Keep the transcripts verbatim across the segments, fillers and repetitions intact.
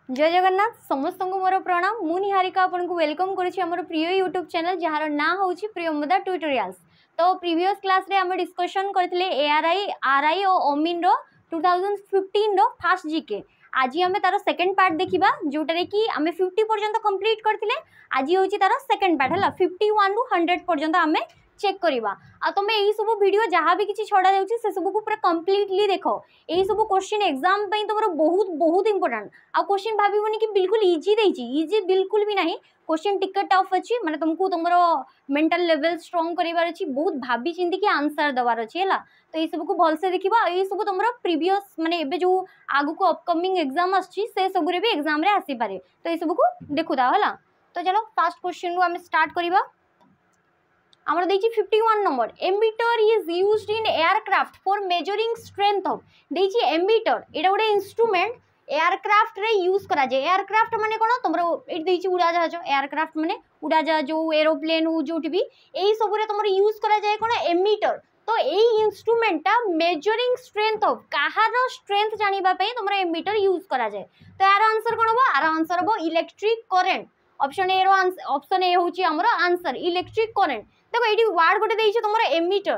जय जगन्नाथ समस्त को मोर प्रणाम मु निहारिका आपको वेलकम करुँच प्रिय यूट्यूब चैनल जार ना हूँ प्रियमदा ट्यूटोरियल्स। तो प्रीवियस क्लास रे आम डिस्कशन करथिले एआरआई आरआई और ओमिन रो टू थाउजेंड फिफ्टीन रो फास्ट जीके। आज आम तार सेकेंड पार्ट देखा जोटारे कि आम फिफ्टी पर्यंत कंप्लीट करथिले। आज हूँ तार सेकेंड पार्ट है फिफ्टी वन रु हंड्रेड पर्यंत आम चेक करवा। आ तुम यही सब वीडियो जहाँ भी किसी छड़ा जाऊँगी से सब को पूरा कंप्लीटली देख। यही सब क्वेश्चन एग्जाम तुम बहुत बहुत इंपोर्टेंट। आ क्वेश्चन भावन कि बिल्कुल इजी देछि, इजी बिल्कुल भी नहीं। क्वेश्चन टिके टफ अच्छी माने तुमको तुम मेंटल लेवल स्ट्रॉन्ग करिवार अछि, बहुत भाभी चिंती कि आंसर दवार अछि हैला। तो ये सब को भलसे देखिबा। ये सब तुम प्रीवियस माने एबे जो आगु को अपकमिंग एग्जाम आछि से सब रे भी एग्जाम रे आसी पारे। तो ये सब को देखु दा हैला। तो चलो फर्स्ट क्वेश्चन रो हम स्टार्ट करिबा। आमर देछि fifty one number ammeter is used in aircraft for measuring strength of. देछि एमीटर एटा गोटे इंस्ट्रूमेंट एयरक्राफ्ट रे यूज करा जाय। एयरक्राफ्ट माने कोन तुमरो एट देछि उड़ा जहाज। एयरक्राफ्ट माने उड़ा जहाज जो एरोप्लेन हो जोटी भी एही सब रे तुमरो यूज करा जाय कोन एमीटर। तो एही इंस्ट्रूमेंट मेजरिंग स्ट्रेंथ ऑफ काहार स्ट्रेंथ जानिबा पई तुमरो एमीटर यूज करा जाय। तो यार आंसर कोन हो? यार आंसर हो इलेक्ट्रिक करंट। ऑप्शन ए रो ऑप्शन ए होची हमरो आंसर इलेक्ट्रिक करंट। देखो ये वार्ड गोटे देइछ तुम एमीटर।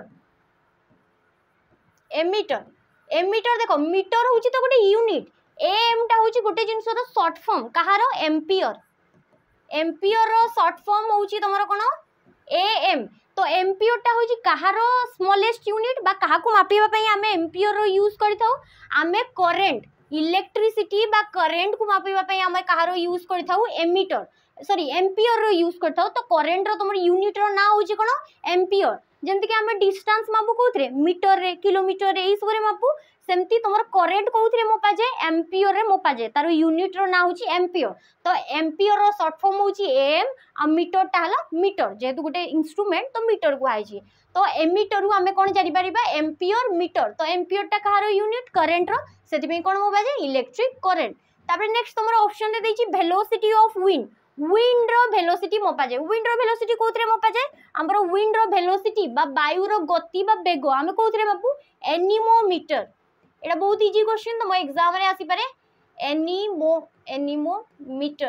एमीटर एमीटर देख मीटर हूँ तो गोटे यूनिट। एम टा हूँ गोटे जिनस शॉर्ट फॉर्म कहार एम्पियर। एम्पियर रो शॉर्ट फॉर्म हूँ तुम कौन एम। तो एम्पियर टा हूँ कहार स्मॉलेस्ट यूनिट बा कहा को मापिबा पई आमे एम्पियर रो यूज करथाउ। आमे करेंट इलेक्ट्रिसिटी बा करेंट को मापिबा पई आमे कहार यूज करथाउ एमीटर सॉरी एम्पियर रो यूज करथाउ। तो करेंट रो तुम यूनिट रो ना होची कोन एम्पियर। जेंति कि हमें डिस्टेंस मापू कोथरे मीटर रे किलोमीटर रे ई सब रे मापू सेमती तुमर करेंट कोथरे मोपा जे एम्पियर रे मोपा जे तारो यूनिट रो ना होची एम्पियर। तो एम्पियर रो शॉर्ट फॉर्म होची एम आ मीटर ता हला मीटर जेतु गोटे इंस्ट्रूमेंट तो मीटर को आइची। तो एमीटर रु हमें कोन जानि परिबा एम्पियर मीटर। तो एम्पियर ता कहारो यूनिट करेंट रो सेति पे कोन मोपा जे इलेक्ट्रिक करंट। तापर नेक्स्ट तुमर ऑप्शन रे देछि वेलोसिटी ऑफ विंड। विंड रो वेलोसिटी मोपा जाए। विंड रो वेलोसिटी कोथरे मोपा जाए? हमरो विंड रो वेलोसिटी बा वायु रो गति बा बेग आमे कोथरे मापू एनीमोमीटर। एटा बहुत इजी क्वेश्चन तुम एग्जाम रे आसी पारे। एनीमो एनीमोमीटर।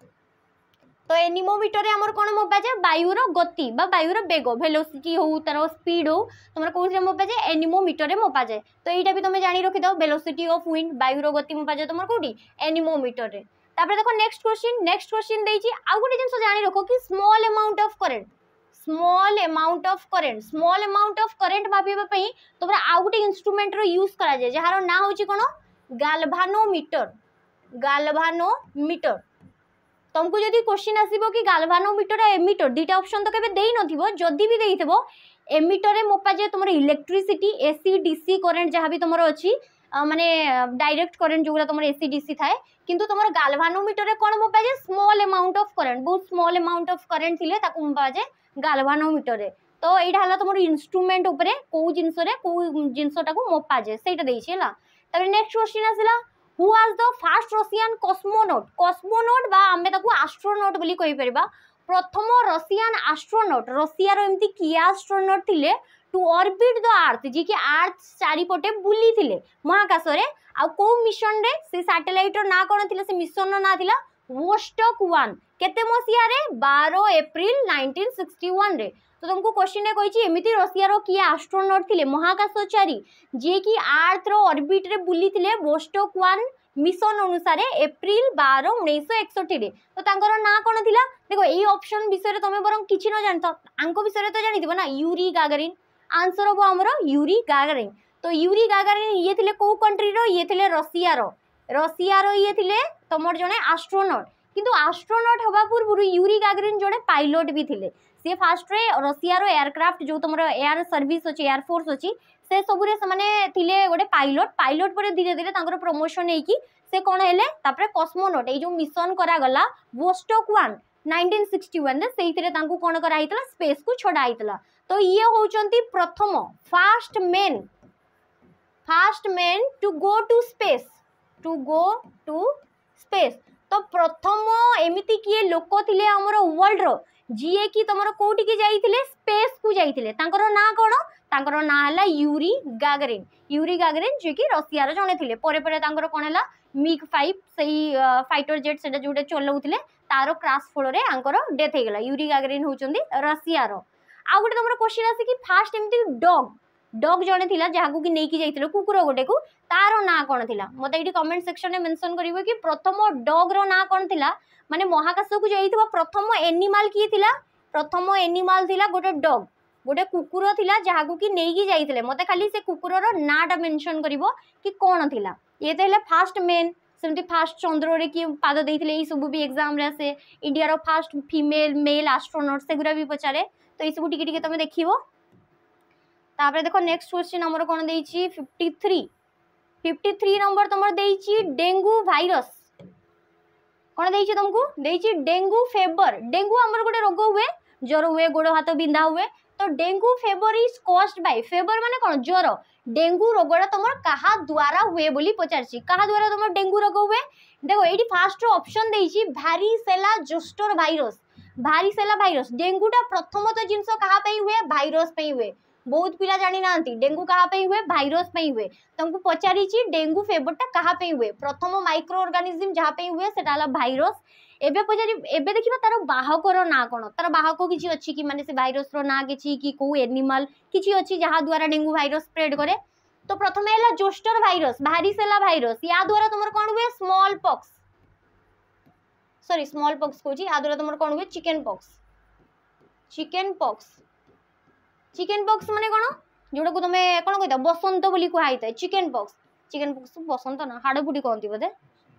तो एनीमोमीटर रे हमर कोन मोपा जाए वायु रो गति बा वायु रो बेग वेलोसिटी हो तारो स्पीड हो तुमरा कोथरे मोपा जाए एनीमोमीटर रे मोपा जाए। तो एटा भी तुम जानि रखि दो वेलोसिटी ऑफ विंड वायु रो गति मोपा जाए तुमर कोठी एनीमोमीटर रे। तापर देखो नेक्स्ट क्वेश्चन नेक्स्ट क्वेश्चन देइछि आ गुटे जिंस जानि रखो कि small amount of current small amount of current small amount of current मापिबा पई तोरा आ गुटे इंस्ट्रूमेंट रो यूज करा जाय जहार ना होछि कोन गाल्वानोमीटर। गाल्वानोमीटर तुमको जदी क्वेश्चन आसीबो कि गाल्वानोमीटर आ एमीटर दीटा ऑप्शन तो केबे देई नथिबो। जदी भी देइथबो एमीटर रे मोपा जे तुमर इलेक्ट्रिसिटी एसी डीसी करंट जहां भी तुमर अछि माने डायरेक्ट करंट जोगला तुमर एसी डीसी थाए। किंतु तुमर गाल्वानोमीटर रे कोन मोपा जे स्मॉल अमाउंट ऑफ करंट बहुत स्मॉल अमाउंट ऑफ करंट थिले ताकू मोपा जे गाल्वानोमीटर रे। तो एटा हला तुमर इंस्ट्रूमेंट ऊपरे को जिंस रे को जिंसटा को मोपा जे सेटा देइछि हला। तबे नेक्स्ट क्वेश्चन आसिला who was the first Russian cosmonaut. Cosmonaut बा हमें ताकू एस्ट्रोनॉट बोली कहि परबा। प्रथम रशियन एस्ट्रोनॉट रशिया रो एम्ति किया एस्ट्रोनॉट थिले टू ऑर्बिट द अर्थ जी के अर्थ चारिपटे बुली थिले महाकाश रे। आ को मिशन रे से सैटेलाइट रो ना कोन थिला से मिशन रो ना थिला वोस्टॉक वन। केते मसिया रे बारह अप्रैल नाइंटीन सिक्सटी वन रे। तो तुमको क्वेश्चन ने कहिछि एमिति रशिया रो किया एस्ट्रोनॉट थिले महाकाशचारी जे कि अर्थ रो ऑर्बिट रे बुली थिले वोस्टॉक वन मिशन अनुसार एप्रिल बारह उन्नीस सौ इकसठ रे। तो तांकर ना कोन थिला? देखो एई ऑप्शन विषय रे तमे बरम किछि न जानतो आंको विषय रे तो जानिदिबो ना यूरी गागारिन। आंसर हो हमरो यूरी गागारिन। तो यूरी गागारिन ये थिले को कंट्री रो? ये थिले रशिया रो। रशिया रो ये थिले तमर जने एस्ट्रोनॉट। किंतु एस्ट्रोनॉट हवा पूर्व यूरी गागारिन जने पायलट भी थिले। से फास्ट रे रशिया रो एयरक्राफ्ट जो तुमरो एयर सर्विस अछि एयर फोर्स अछि से सबुरे से माने थिले गोटे पायलट। पायलट पर धीरे धीरे तांकर प्रमोशन हेकी से कोन हेले तापर कॉस्मोनॉट ए जो मिशन करा गला Vostok one nineteen sixty one रे सेइथिरे तांकू कोन करा हितला स्पेस को छोड़ा हितला। तो ये होचंती प्रथम first man first man to go to space to go to space. तो प्रथम एमिति किए लोक थिले हमर वर्ल्ड रो जीए कि तुमर कोठी के जाइथिले स्पेस को जाइथिले तांकर ना कोन तांकर ना हला यूरी गागरिन यूरी गागरिन जे कि रशिया जड़े थे परे परे तांकर कौन है मिग फाइव सही फाइटर जेट से जोटे चलाऊले तार क्राश फल डेथ हो गला यूरी गागरिन होचंदी रशिया रो आ गोटे तुम क्वेश्चन आसी कि फास्ट एमती डॉग डॉग जड़े थिला जहां कि नहीं जाइए कुकुर गोटे को तार ना कौन थिला मत ये कमेंट सेक्शन में मेंशन करिवो कि प्रथम डॉग रो ना कौन थिला माने महाकाश को जाइथिबा प्रथम एनिमल की थिला प्रथम एनिमल थिला गोटे डॉग गोटे कुकुर थिला जहां कि नहीं जाइए मत खाली से कुकुर रो नाटा मेंशन करिवो कि कौन थिला ये तो है फास्ट मेन सेमती फास्ट चंद्र रे कि पाद देइथिले ई सब भी एग्जाम रे आसे इंडिया रो फास्ट फीमेल मेल एस्ट्रोनॉट सेगुरा भी पचारे तो ये सब टिके टिके तमे देखिवो तापर देखो नेक्स्ट क्वेश्चन हमर कोन देइची fifty three fifty three number तुमर देइची डेंगू वायरस कोन देइची तुमको देइची डेंगू फेवर डेंगू हमर गोटे रोग हुए ज्वर हुए गोड़ हाथ बिंधा हुए तो dengue fever is caused by fever माने कोन ज्वर डेंगू रोगड़ा तुमर कहा द्वारा हुए बोली पचारची कहा द्वारा तुमर डेंगू रोग हुए देखो एडी फास्ट ऑप्शन देइची varicella zoster virus varicella virus डेंगूटा प्रथम तो जिनस कहा पे हुए वायरस पे हुए बहुत पिला जानी ना डेंगू कहा पे हुए वायरस पे हुए तुमको पचारी डेंगू फेवरटा कहा पे हुए प्रथम माइक्रो ऑर्गेनिज्म जहाँ पे हुए सेटा वायरस एबे पचारि एबे देखिबा तार बाहकर ना कोन तार बाहक किछि अछि कि माने से वायरस रो ना किछि कि को एनिमल किछि अछि जहाँ द्वारा डेंगू वायरस स्प्रेड करे तो प्रथम हैला जोस्टर वायरस भारीसेला वायरस या द्वारा तुमर कोन हुए smallpox sorry smallpox कोछि या द्वारा तुमर कोन हुए chickenpox chickenpox chickenpox माने कोन जोडा को तुमे कोन कहता बसंत बोली कहैता चिकन पॉक्स चिकन पॉक्स बसंत ना हाड़फुटी कहती बोधे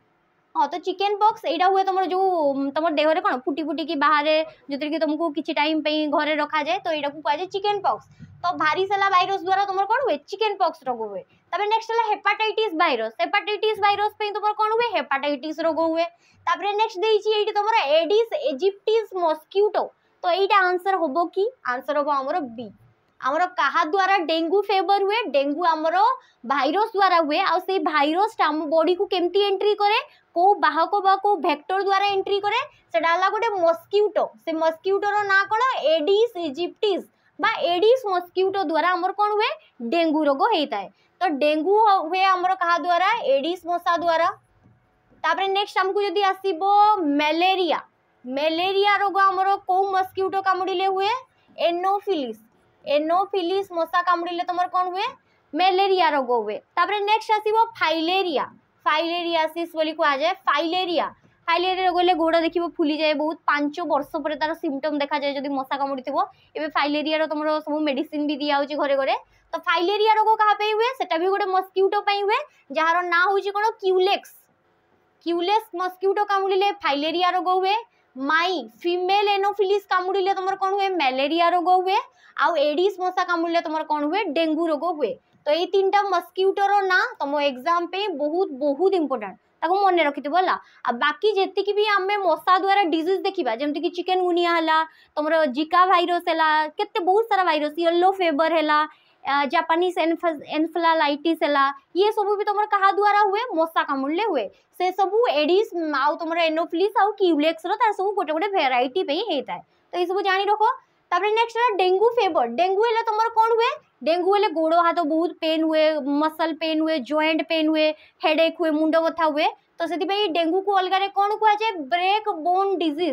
हाँ तो चिकन पॉक्स एटा हुए तुम जो तुम देह रे कौन फुटी फुटी की बाहर जो कि तुमको किसी टाइम पे घरे रखा जाए तो यहाँ कह जाए चिकन पॉक्स तो भारीसेला वायरस द्वारा तुम कौन हुए चिकन पॉक्स रोग हुए तब नेक्स्ट है हेपाटाइटिस वायरस हेपाटाइटिस वायरस पे तुम कौन हुए हेपाटाइटिस रोग हुए तापर नेक्स्ट देइछि एटी तुम एडिस इजिप्टिस मस्क्यूटो तो यहाँ आंसर हम कि आंसर हम आमर बी आमर कहा द्वारा डेंगू फेवर हुए डेंगू आमर भाइरस द्वारा हुए आ से भाइरस आम बॉडी को केमती एंट्री करे को बाहक बा को वेक्टर द्वारा एंट्री करे सेटा हला गोटे मस्क्यूटो से मस्क्यूटो रो ना कोन एडिस इजिप्टिस बा एडिस मस्क्यूटो द्वारा आमर कोन हुए डेंगू रोग हेताय तो डेंगू हुए आमर कहा द्वारा एडिस मशा द्वारा तापर नेक्स्ट हमको जदी आसीबो मलेरिया मलेरिया रोग आमर को मस्क्यूटो कामुडिले हुए एनोफिलिस एनोफिलिस मशा कामुडिले तुमर कोन हुए मलेरिया रोग हुए तापर नेक्स्ट आसीबो फाइलेरिया फाइलेरियासिस बोली कहा जाए फाइलेरिया फाइलेरिया रोग ले गोड़ देखिबो फुली जाए बहुत पांच वर्ष पर तार सिम्पटम देखा जाए जदी मशा कामुडिथिबो एबे फाइलेरिया रो तुमरो सब मेडिसिन भी दिया होची घरे घरे तो फाइलेरिया रोग कहा पे हुए सेटा भी गोटे मस्क्यूटो पे हुए जहार ना होची कोन क्यूलेक्स क्यूलेक्स मस्क्यूटो कामुडिले फाइलेरिया रोग हुए माई फीमेल एनोफिलिस कामुडिले तुमर कोन हुए मलेरिया रोग हुए आ एडिस मशा कामुडिले तुमर कोन हुए डेंगू रोग हुए तो ये तीन टा मस्क्यूटो ना तुम एग्जाम पे बहुत बहुत इंपोर्टेंट ताको मन रखिथबो हला आ बाकी जेतिकी भी आमे मशा द्वारा डिजीज देखिबा जेमति कि चिकनगुनिया हला तुमरो जिका वायरस हला केते बहुत सारा वायरस येलो फेवर हला जापानीज एन्सेफेलाइटिस हला ये सब भी तुमर कहा द्वारा हुए मशा कामुडले हुए से सब एडिस आउ तुमर एनोफिलिस आउ क्यूलेक्स रो तार सब गोटे गोटे वेराइटी पे हेता है तो ये सब जानि रखो तापर नेक्स्ट है डेंगू फेवर डेंगू हेले तुमर कोन हुए डेंगू हेले गोड़ हाथ बहुत पेन हुए मसल पेन हुए जॉइंट पेन हुए हेडेक हुए मुंड बथा हुए तो से डेंगू को अलग कौन कह जाए break bone disease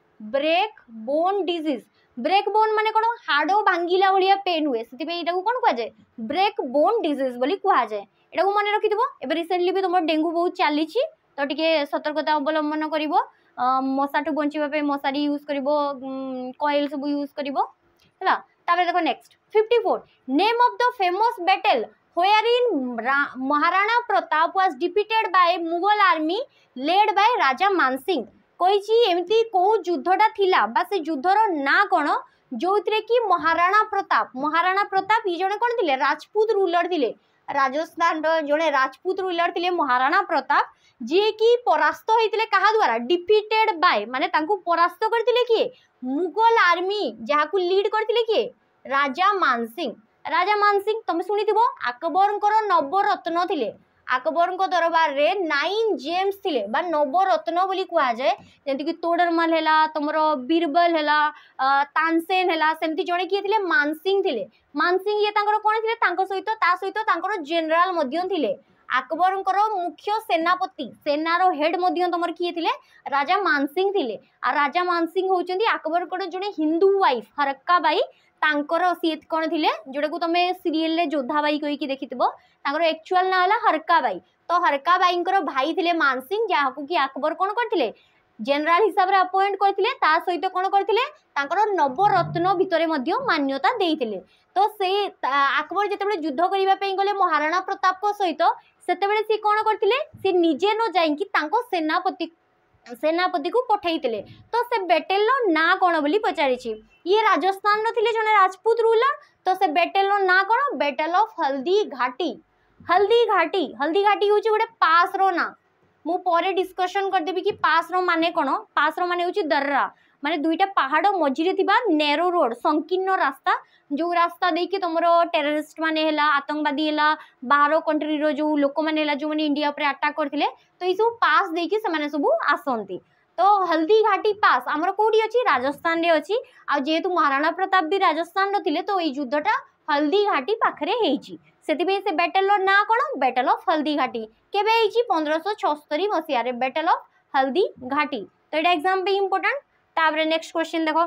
break bone disease break bone माने कौन हाड़ भांगिला भाया पेन हुए से कौन कह जाए ब्रेक बोन डिजीज बोली कह जाए यहाँ मन रखिथबो एबे रिसेंटली भी तुम डेंगू बहुत चली तो टिके सतर्कता अवलंबन कर मशा टू बचाई मशारी यूज कर कॉइल सब यूज कर देखो next fifty four name of the famous battle where in Maharana Pratap was defeated by Mughal army led by Raja Mansingh कही एमती को युद्धटा थिला बा से युद्धर ना कौन जो कि महाराणा प्रताप महाराणा प्रताप ये जड़े कौन थे राजपूत रूलर थे राजस्थान जड़े राजपूत रूलर थे महाराणा प्रताप जी की परास्त होते क्या द्वारा डिफिटेड बाय माने तांको परास्त करथिले किए मुगल आर्मी जहाँ को लीड करथिले किए राजा मानसिंह राजा मानसिंह तुम शुणी अकबर नवरत्न थिले আকবর দরबार रे नाइन जेम्स थिले बा नवरत्न बोली कुआ जाए जेंति कि तोडरमल हैला तमर बीरबल हैला तानसेन हैला सेमति जणे किए थिले मानसिंह थिले मानसिंह ये तांकर कोन थिले तांको सहित ता सहित तांकर जनरल मध्यम थिले আকবর मुख्य सेनापति सेनार हेड मध्य तमर किए थिले राजा मानसिंह थिले आ राजा मानसिंह होचंदी আকবর को जणे हिंदू वाइफ हरक्का बाई तांकर सी कौन थिले जोड़ा को तुम सीरियल रे जोधा बाई कहीकि देखिथिबो तांकर एक्चुअल ना होला हरक्का बाई तो हरक्का बाई भाई थिले मानसिंह जहां कि আকবর कौन करथिले जनरल हिसाब रे अपॉइंट करथिले ता सहित कौन करथिले तांकर नवरत्न भितरे मध्य मान्यता देइथिले तो से আকবর जेतेबेले युद्ध करिबा पई गले महाराणा प्रताप को सहित सेतेबेले सी कौन करथिले सी निजे न जाईकी तांको सेनापति सेनापति को पठाइथिले तो से बैटल ना कौन बोली पचारिछि ये राजस्थान रे जने राजपूत रूलर तो से बैटल ना कौन बैटल ऑफ हल्दी घाटी हल्दी घाटी हल्दी घाटी होची गोटे पास रो ना मु परे डिस्कशन कर देबी कि पास रो माने कोन पास रो माने होची दर्रा माने दुईटा पहाड़ मझिरे थिबा नेरो रोड संकीर्ण रास्ता जो रास्ता देकी तुमरो टेररिस्ट माने हैला आतंकवादी हैला बाहर कंट्री रो जो लोक माने हैला जो माने इंडिया पर अटैक करथिले तो ई सब पास देकी से माने सब आसंती तो हल्दी घाटी पास आमर कोडी अछि राजस्थान रे अछि आ जेतु महाराणा प्रताप भी राजस्थान रो थिले तो ई युद्धटा हल्दी घाटी पाखरे हेइची सेतिबे से बैटल ना कोन बैटल ऑफ हल्दी घाटी केबे हेइची पंद्रह सौ छिहत्तर मसिया रे बैटल ऑफ हल्दी घाटी तो एटा एग्जाम पे इंपोर्टेंट ताबरे नेक्स्ट क्वेश्चन देखो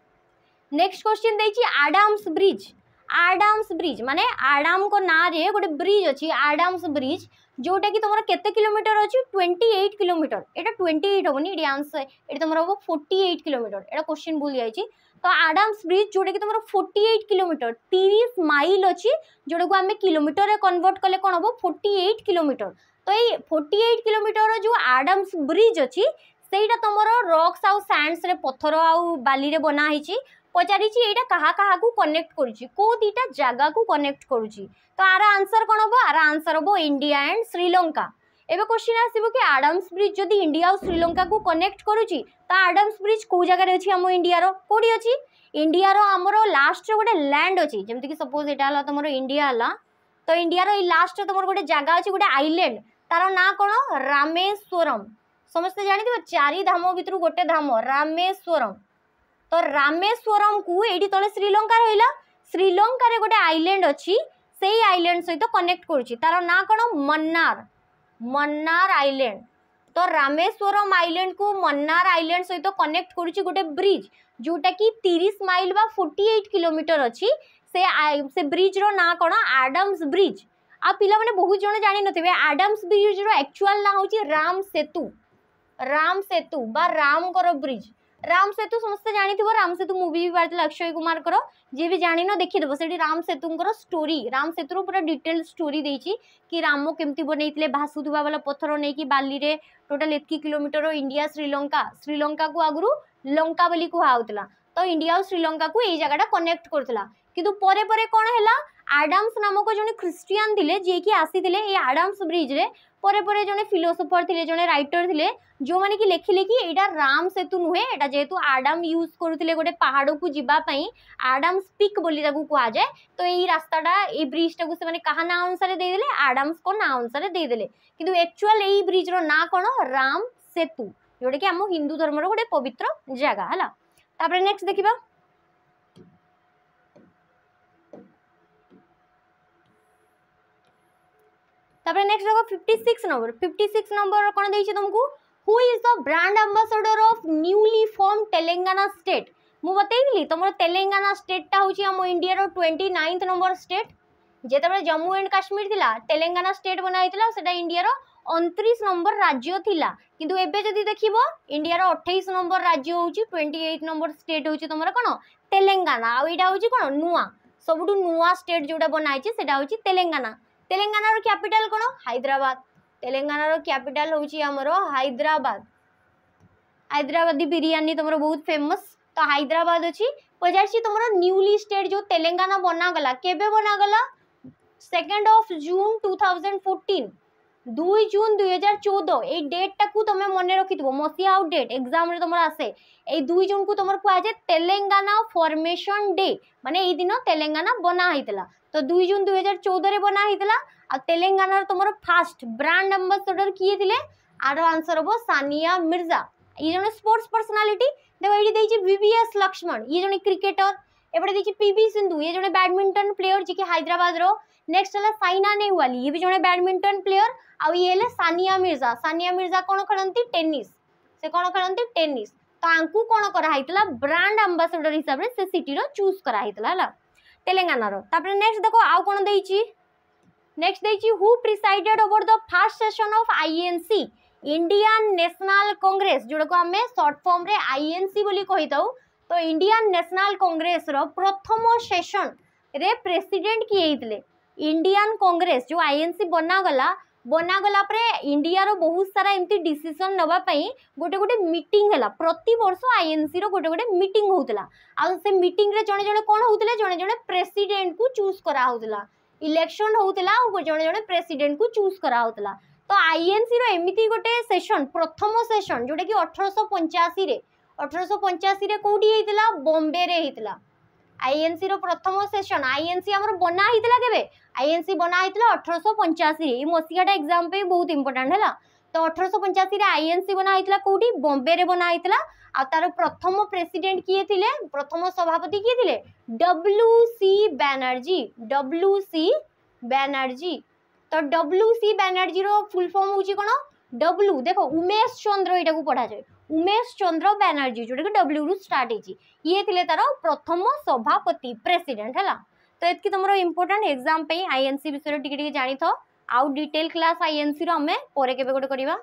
नेक्स्ट क्वेश्चन देइची आडम्स ब्रिज आडम्स ब्रिज माने आडम को ना रे गोटे ब्रिज अछि आडम्स ब्रिज जोटा कि तुमरा केते किलोमीटर अछि अट्ठाईस किलोमीटर एटा अट्ठाईस होबनी एडी आंसर एडी तुमरा हो अड़तालीस किलोमीटर एटा क्वेश्चन भूल जाइची तो आडम्स ब्रिज जोटा कि तुमरा अड़तालीस किलोमीटर तीस माइल अछि जोटा को हमें किलोमीटर रे कन्वर्ट कले कोन हो अड़तालीस किलोमीटर तो ये अड़तालीस किलोमीटर जो आडम्स ब्रिज अछि सेटा तुमरा रॉक्स आउ सैंड्स रे पत्थर आउ बाली रे बना हिची पचारिछि एटा कहा कहा को कनेक्ट करूछि को दीटा जगह को कनेक्ट करूछि तो आर आंसर कोन हो आर आंसर हो इंडिया एंड श्रीलंका एबे क्वेश्चन आसीबो कि आडम्स ब्रिज जदि इंडिया और श्रीलंका को कनेक्ट करूछि त आडम्स ब्रिज को जगह रे अछि हम इंडिया रो कोडी अछि इंडिया रो हमरो लास्ट रे गोटे लैंड अछि जेमति कि सपोज एटा हला तमरो इंडिया हला तो इंडिया रो ई लास्ट तमरो गोटे जगह अछि गोटे आइलैंड तारो ना कोन रामेश्वरम समस्त जानि दिबो चारि धाम भितरु गोटे धाम रामेश्वरम तो रामेश्वरम को एडी तले श्रीलंका रहिला श्रीलंका रे गोटे आइलैंड अछि सेही आइलैंड सहित कनेक्ट करूछि तारो ना कोन मन्नार मन्नार आइलैंड तो रामेश्वरम आइलैंड को मन्नार आइलैंड सहित कनेक्ट करूछि गोटे ब्रिज जोटा कि तीस माइल बा अड़तालीस किलोमीटर अछि से से ब्रिज रो ना कोन आडम्स ब्रिज आ पिला माने बहुत जण जानि नथिबे आडम्स ब्रिज रो एक्चुअल ना होछि राम सेतु राम सेतु बा राम करो ब्रिज राम सेतु समस्त जानी थी राम सेतु मूवी भी बाहर अक्षय कुमार करो जे भी जानी न देखि देबो सेठी राम सेतुंकर स्टोरी राम सेतु पूरा डिटेल स्टोरी देछि कि राम केमती बनैतिले भासुथुबा वाला पत्थर नै कि बाली रे टोटल एतकी किलोमीटर इंडिया श्रीलंका श्रीलंका को आगुरु लंका बोली कुहा होतला तो इंडिया और श्रीलंका को एई जगहटा कनेक्ट करथला किंतु परे परे कोन हैला आडम्स नामक जने क्रिश्चियन थिले जे कि आसीथिले ए आडम्स ब्रिज रे परे परे जने फिलोसोफर थिले जने राइटर थिले जो माने कि लेखिले कि एटा राम सेतु नुहे एटा जेतु आडम यूज करूथिले गोटे पहाड़ को जिबा पई आडम्स पीक बोली ताकू कुआ जाय तो एई रास्ताटा ए ब्रिजटा को से माने कहा ना अनुसार दे देले आडम्स को ना अनुसार दे देले किंतु एक्चुअल एई ब्रिज रो ना कोन राम सेतु जोडे कि हम हिंदू धर्म रो गोटे पवित्र जगह हला तापर नेक्स्ट देखिबा तापर नेक्स्ट देखो छप्पन नंबर छप्पन नंबर कोन देछि तुमको who is the brand ambassador of newly form Telangana state मु बतैली तुम तेलंगाना स्टेट होची हम इंडिया रो उनतीस नंबर स्टेट जेतबे जम्मू एंड काश्मीर थिला तेलंगाना स्टेट बनाइतिला सेटा इंडिया रो उनतीस नंबर राज्य थिला किंतु एबे जदी देखिबो इंडिया रो अट्ठाईस नंबर राज्य होची अट्ठाईस नंबर स्टेट होची तुमरा कोन तेलंगाना आ एटा होची कोन नुवा सबुटु नुवा स्टेट जोडा बनाइछि सेटा होची तेलंगाना तेलंगाना रो कैपिटल कोन हैदराबाद तेलंगाना रो कैपिटल होची हमरो हैदराबाद हैदराबादी बिरयानी तुमरो बहुत फेमस तो हैदराबाद अछि पजारछि तुमरो न्यूली स्टेट जो तेलंगाना बना गला केबे बना गला second of June two thousand fourteen दो जून दो हज़ार चौदह ए डेट टाकू तमे मने रखितबो मसिया आउट डेट एग्जाम रे तमरा आसे ए दो जून को तमर कुआ जे तेलंगाना फॉर्मेशन डे माने ए दिन तेलंगाना बना हैतला तो दुई जून दुई हजार चौदह बना होता। आ तेलंगाना तुम फास्ट ब्रांड एम्बासडर किए थे आर आंसर हम सानिया मिर्जा ये जन स्पोर्ट्स पर्सनालीटी देखो ये वीवीएस लक्ष्मण ये जन क्रिकेटर एपटे देखिए पीवी सिंधु ये जन बैडमिंटन प्लेयर जी हैदराबाद रो नेक्स्ट है साइना नेहवाल ये भी जन बैडमिंटन प्लेयर आउ ये है सानिया मिर्जा सानिया मिर्जा कौन खेलती टेनिस से कौन खेलती टेनिस तो आंकु कौन कराइला ब्रांड एम्बासडर हिसाब से सिटी रो चूज कराइला तेलंगाना रो तापर नेक्स्ट देखो आउ कौन देइची नेक्स्ट देइची who presided over the first session of INC Indian National Congress जोड़ा को आम सर्ट फॉर्म रे आईएनसी बोली कही था तो इंडियन नेशनल कांग्रेस रो प्रथम सेशन रे प्रेसिडेंट किए हितले इंडियन कांग्रेस जो आईएनसी बनागला बनागला इंडिया रो बहुत सारा एमती डिसीजन नवा पई गोटे गोटे मीटिंग है प्रति वर्ष आईएनसी रो गोटे गोटे मीटिंग होतला आ से मीटिंग रे जणे जणे कोन होतले जणे जणे प्रेसिडेंट को चूज करा होतला इलेक्शन होतला आ जणे जणे प्रेसिडेंट को चूज करा होतला तो आईएनसी रो एमिति गोटे सेशन प्रथम सेशन जोटा कि अठारह पचासी रे अठारह पचासी रे कोडी हेतला बॉम्बे रे हेतला आईएनसी रो प्रथम सेशन आईएनसी हमर बना हितला केबे आईएनसी बना हितला अठारह पचासी रे ई मसियाटा एग्जाम पे बहुत इंपोर्टेंट हैला तो अठारह पचासी रे आईएनसी बना हितला कोडी बॉम्बे रे बना हितला आ तार प्रथम प्रेसिडेंट किए थिले प्रथम सभापति किए थिले W C Banerjee W C Banerjee तो डब्ल्यू सी बैनर्जी रो फुल फॉर्म होची कोन डब्ल्यू देखो उमेश चंद्र एटा को पढ़ा जाय उमेश चंद्र बैनर्जी जोटा कि डब्ल्यू रु स्टार्ट होची ये थिले तार प्रथम सभापति प्रेसिडेंट हैला तो एतकी तुमरो इंपोर्टेंट एग्जाम पे आईएनसी विषय टिके टिके जानि थो आउ डिटेल क्लास आईएनसी रो हमें परे केबे गोटे करबा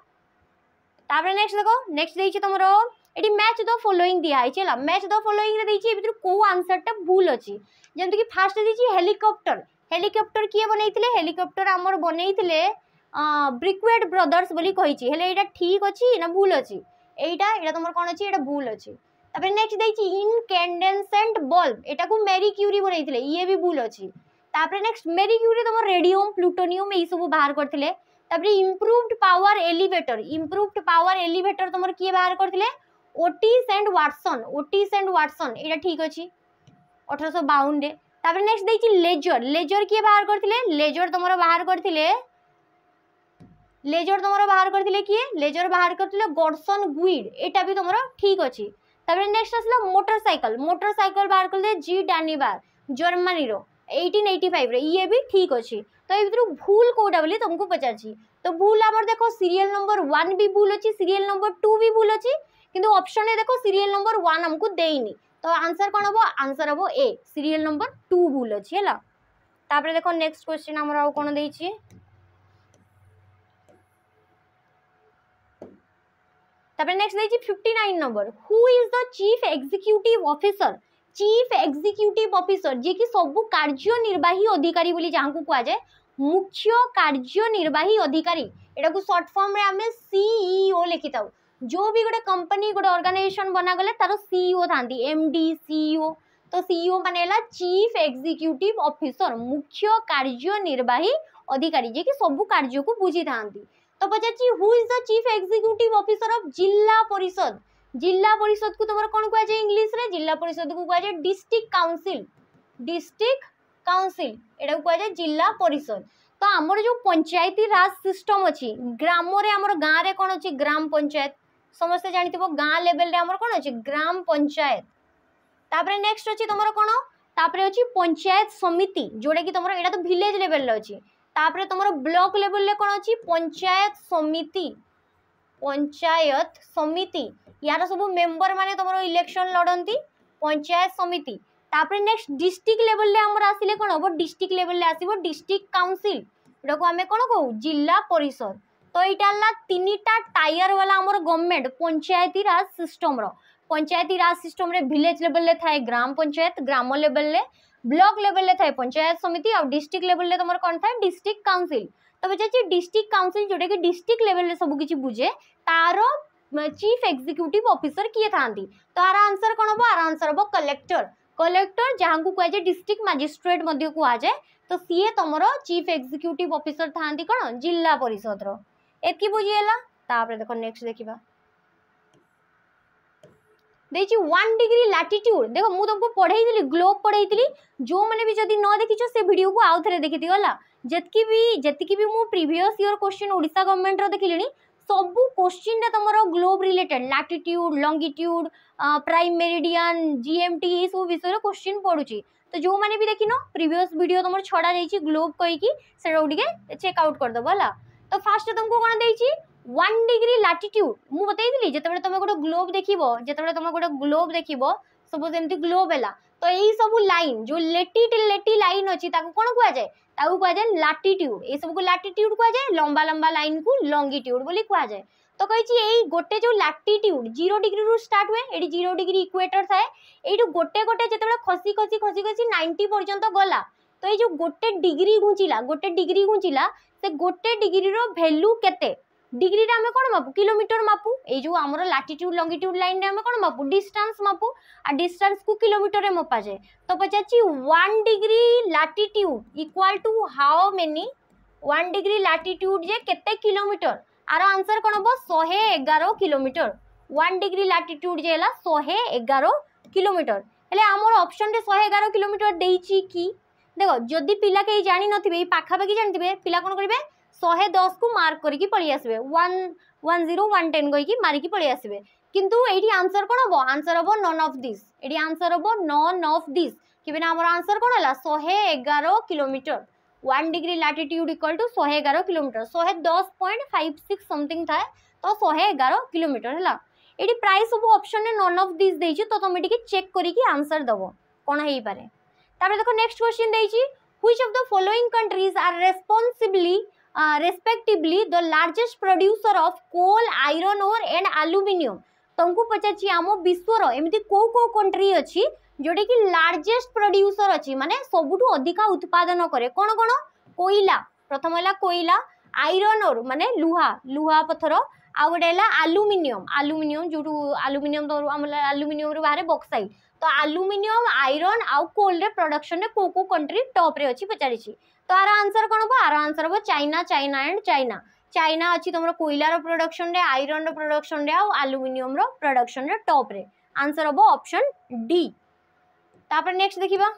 तापर नेक्स्ट देखो नेक्स्ट देइछि तुमरो एटी मैच द फॉलोइंग दिया है चला मैच द फॉलोइंग रे देइछि बितर को आंसर टा भूल अछि जेंत कि फर्स्ट देइछि हेलीकॉप्टर हेलीकॉप्टर किए बनैथिले हेलीकॉप्टर हमर बनैथिले ब्रिकवेट ब्रदर्स बोली कहिछि हेले एटा ठीक अछि ना भूल अछि एटा एटा तुमर कोन अछि एटा भूल अछि तापर नेक्स्ट देइछि इनकैंडेसेंट बल्ब एटा को मैरी क्यूरी बनैथिले ये भी भूल अछि तापर नेक्स्ट मैरी क्यूरी तुमर रेडियम प्लूटोनियम ए सब बाहर करथिले तापर improved power elevator improved power elevator तुमर किए बाहर करथिले Otis and Watson Otis and Watson एटा ठीक अछि अठारह सौ बावन रे तापर नेक्स्ट देइछि लेजर लेजर किए बाहर करथिले लेजर तुमर बाहर करथिले लेजर तुमर बाहर करथिले किए लेजर बाहर करथिले गॉडसन गुइड एटा भी तुमर ठीक अछि तापर नेक्स्ट असला मोटरसाइकिल मोटरसाइकिल बाहर करले जी डानिबार जर्मनी रो अठारह सौ पचासी रे ये भी ठीक अछि तो ए भीतर भूल कोडा बोली तुमको पचारछि तो भूल हमर देखो सीरियल नंबर वन भी भूल अछि सीरियल नंबर टू भी भूल अछि किंतु ऑप्शन रे देखो सीरियल नंबर वन हमको देइनी तो आंसर कोन हबो आंसर हबो ए सीरियल नंबर टू भूल अछि हैला तापर देखो नेक्स्ट क्वेश्चन हमर आ कोन देइछि तापर नेक्स्ट देइछि उनसठ number who is the chief executive officer chief executive officer जे कि सब कार्यनिर्वाही अधिकारी बोली जहां को कहा जाए मुख्य कार्यनिर्वाही अधिकारी एटा को शॉर्ट फॉर्म रे हमें सीईओ लिखिताउ जो भी गोटे कंपनी गोटे ऑर्गेनाइजेशन बना गले तारो सीईओ थांती एमडी सीईओ तो सीईओ माने हला चीफ एग्जीक्यूटिव ऑफिसर मुख्य कार्यनिर्वाही अधिकारी जे कि सब कार्य को बुझी थांती तो पचाची who is the chief executive officer of Zila Parishad जिला परिषद को तुम कौन कह जाए इंग्लिश रे जिला परिषद को कह जाए डिस्ट्रिक्ट काउंसिल डिस्ट्रिक्ट काउंसिल एटा को कह जाए जिला परिषद तो आमर जो पंचायती राज सिस्टम अच्छी ग्राम रे आमर गाँव रे कौन अच्छी ग्राम पंचायत समस्ते जानिथिबो गाँ लेवल रे आमर कौन अच्छी ग्राम पंचायत तापरे नेक्स्ट अच्छी तुम कौन तापरे अच्छी पंचायत समिति जोड़ा कि तुम एटा तो विलेज लेवल रे अच्छी तापरे तुम ब्लॉक लेवल रे कौन अच्छी पंचायत समिति पंचायत समिति यार सब मेंबर माने तुम इलेक्शन लड़ती पंचायत समिति तापरे नेक्स्ट डिस्ट्रिक्ट लेवल रे हमर आसिले कोन हो डिस्ट्रिक्ट लेवल रे आसीबो डिस्ट्रिक्ट काउंसिल एटा को हमें कोन कहू जिला परिषद तो एटा ला तीनटा टायर वाला हमर गवर्नमेंट पंचायती राज सिस्टम रो पंचायती राज सिस्टम रे विलेज लेवल रे थाए ग्राम पंचायत ग्राम लेवल रे ब्लॉक लेवल रे थाए पंचायत समिति और डिस्ट्रिक्ट लेवल रे तुमर कोन थाए डिस्ट्रिक्ट काउंसिल तो बच्चे डिस्ट्रिक्ट काउंसिल जोटा कि डिस्ट्रिक्ट लेवल रे सब किछि बुझे तारो चीफ एग्जीक्यूटिव ऑफिसर किए थांती तो आर आंसर कोन हो आर आंसर हो कलेक्टर कलेक्टर जहां को कह जाए डिस्ट्रिक्ट मजिस्ट्रेट मध्य को आ जाए तो सीए तुमर चीफ एग्जीक्यूटिव ऑफिसर थांती कोन जिला परिषद रो एतकी बुझिएला तापर देखो नेक्स्ट देखिबा देखिए वन डिग्री लैटिट्यूड देखो मु तुमको पढ़ाई ग्लोब पढ़ाई जो मैंने भी जदि न देखी से वीडियो को आउ थे देखी गला जितकी भी जितकी भी मु previous year question Odisha government रो देखिलिनी सबू क्वेश्चन रे तुमरो globe related latitude longitude prime meridian GMT ये सब विषय रे क्वेश्चन पढुची तो जो मैंने भी देखिन प्रीवियस वीडियो तुम छड़ा जाइए ग्लोब कहीकि से चेक आउट कर दबो हला तो फास्ट तुमको कौन देइची वन डिग्री लैटिट्यूड मु बताइली जिते तुम गोटे ग्लोब देखिबो जिते तुम गोटे ग्लोब देखिबो सपोज एमती ग्लोब है तो यही सब लाइन जो लेटी लेटी लाइन अच्छी कौन कह जाए कह जाए लैटिट्यूड ये सब को लैटिट्यूड कह जाए लंबा लंबा लाइन को लॉन्गिट्यूड बोली कह जाए तो कही गोटे जो लैटिट्यूड जीरो डिग्री रु स्टार्ट हुए ये जीरो डिग्री इक्वेटर थाए ये गोटे गोटे जिते खसी खसी खसी खसी नाइंटी पर्यंत गला तो ये गोटे डिग्री घुंचिला गोटे डिग्री घुंचिला से गोटे डिग्री रो वैल्यू केते डिग्री रे हमें कौन मापू किलोमीटर मापू ये जो आमर लैटिट्यूड लॉन्गिट्यूड लाइन रे हमें कौन मापू डिस्टेंस मापू आ डिस्टेंस को किलोमीटर रे मपा जाए तो पचाची one degree latitude equal to how many one degree latitude जे केते किलोमीटर आर आंसर कौन हम सौ एगार किलोमीटर वन डिग्री लैटिट्यूड जे है सौ एगार किलोमीटर हेले आमर ऑप्शन रे सौ एगार किलोमीटर देइची कि देखो जदि पिला कहीं जानी नथिबे पाखापाखि जानथिबे पिला कौन करिवे शहे दस को मार्क करके पलि आसबे one one zero one ten कहीकि मारिकी पलि आसबे किंतु एठी आंसर कौन हम आंसर हम नन ऑफ दिस एठी आंसर हम नन ऑफ दिस कि बिना हमर आंसर कौन है शहे एगार kilometre one degree latitude equal to शहे एगार किलोमीटर शहे दस पॉइंट फाइव सिक्स समथिंग था तो शहे एगार किलोमीटर है ये प्राय सब ऑप्शन में नन ऑफ दिस देइछि तो तुम टिके चेक करके आंसर दबो कौन है पारे तापर देखो नेक्स्ट क्वेश्चन देइछि which of the following countries are responsibly respectively the largest producer of coal iron ore and aluminium तुमको पचाची आम विश्वर एमती को को कंट्री अच्छी जोटा कि लार्जेस्ट प्रोड्यूसर अच्छी माने सबुठु अधिका उत्पादन करे कौन कौन कोयला प्रथम है कोयला आयरन ओर माने लुहा लुहा पत्थर आ गोटे है एल्युमिनियम एल्युमिनियम जो एल्युमिनियम तो एल्युमिनियम रू बाहर बक्साइट तो एल्युमिनियम आयरन आउ कोल रे प्रोडक्शन रे को को कंट्री टॉप रे अच्छी पचारी तो आर आंसर कौन हम आर आंसर हम China China and China China अच्छी तुम कोयलार प्रोडक्शन रे आयरन रो प्रोडक्शन रे आउ एल्युमिनियम रो प्रोडक्शन रे टॉप रे आंसर हम ऑप्शन डी तापर नेक्स्ट देखिबा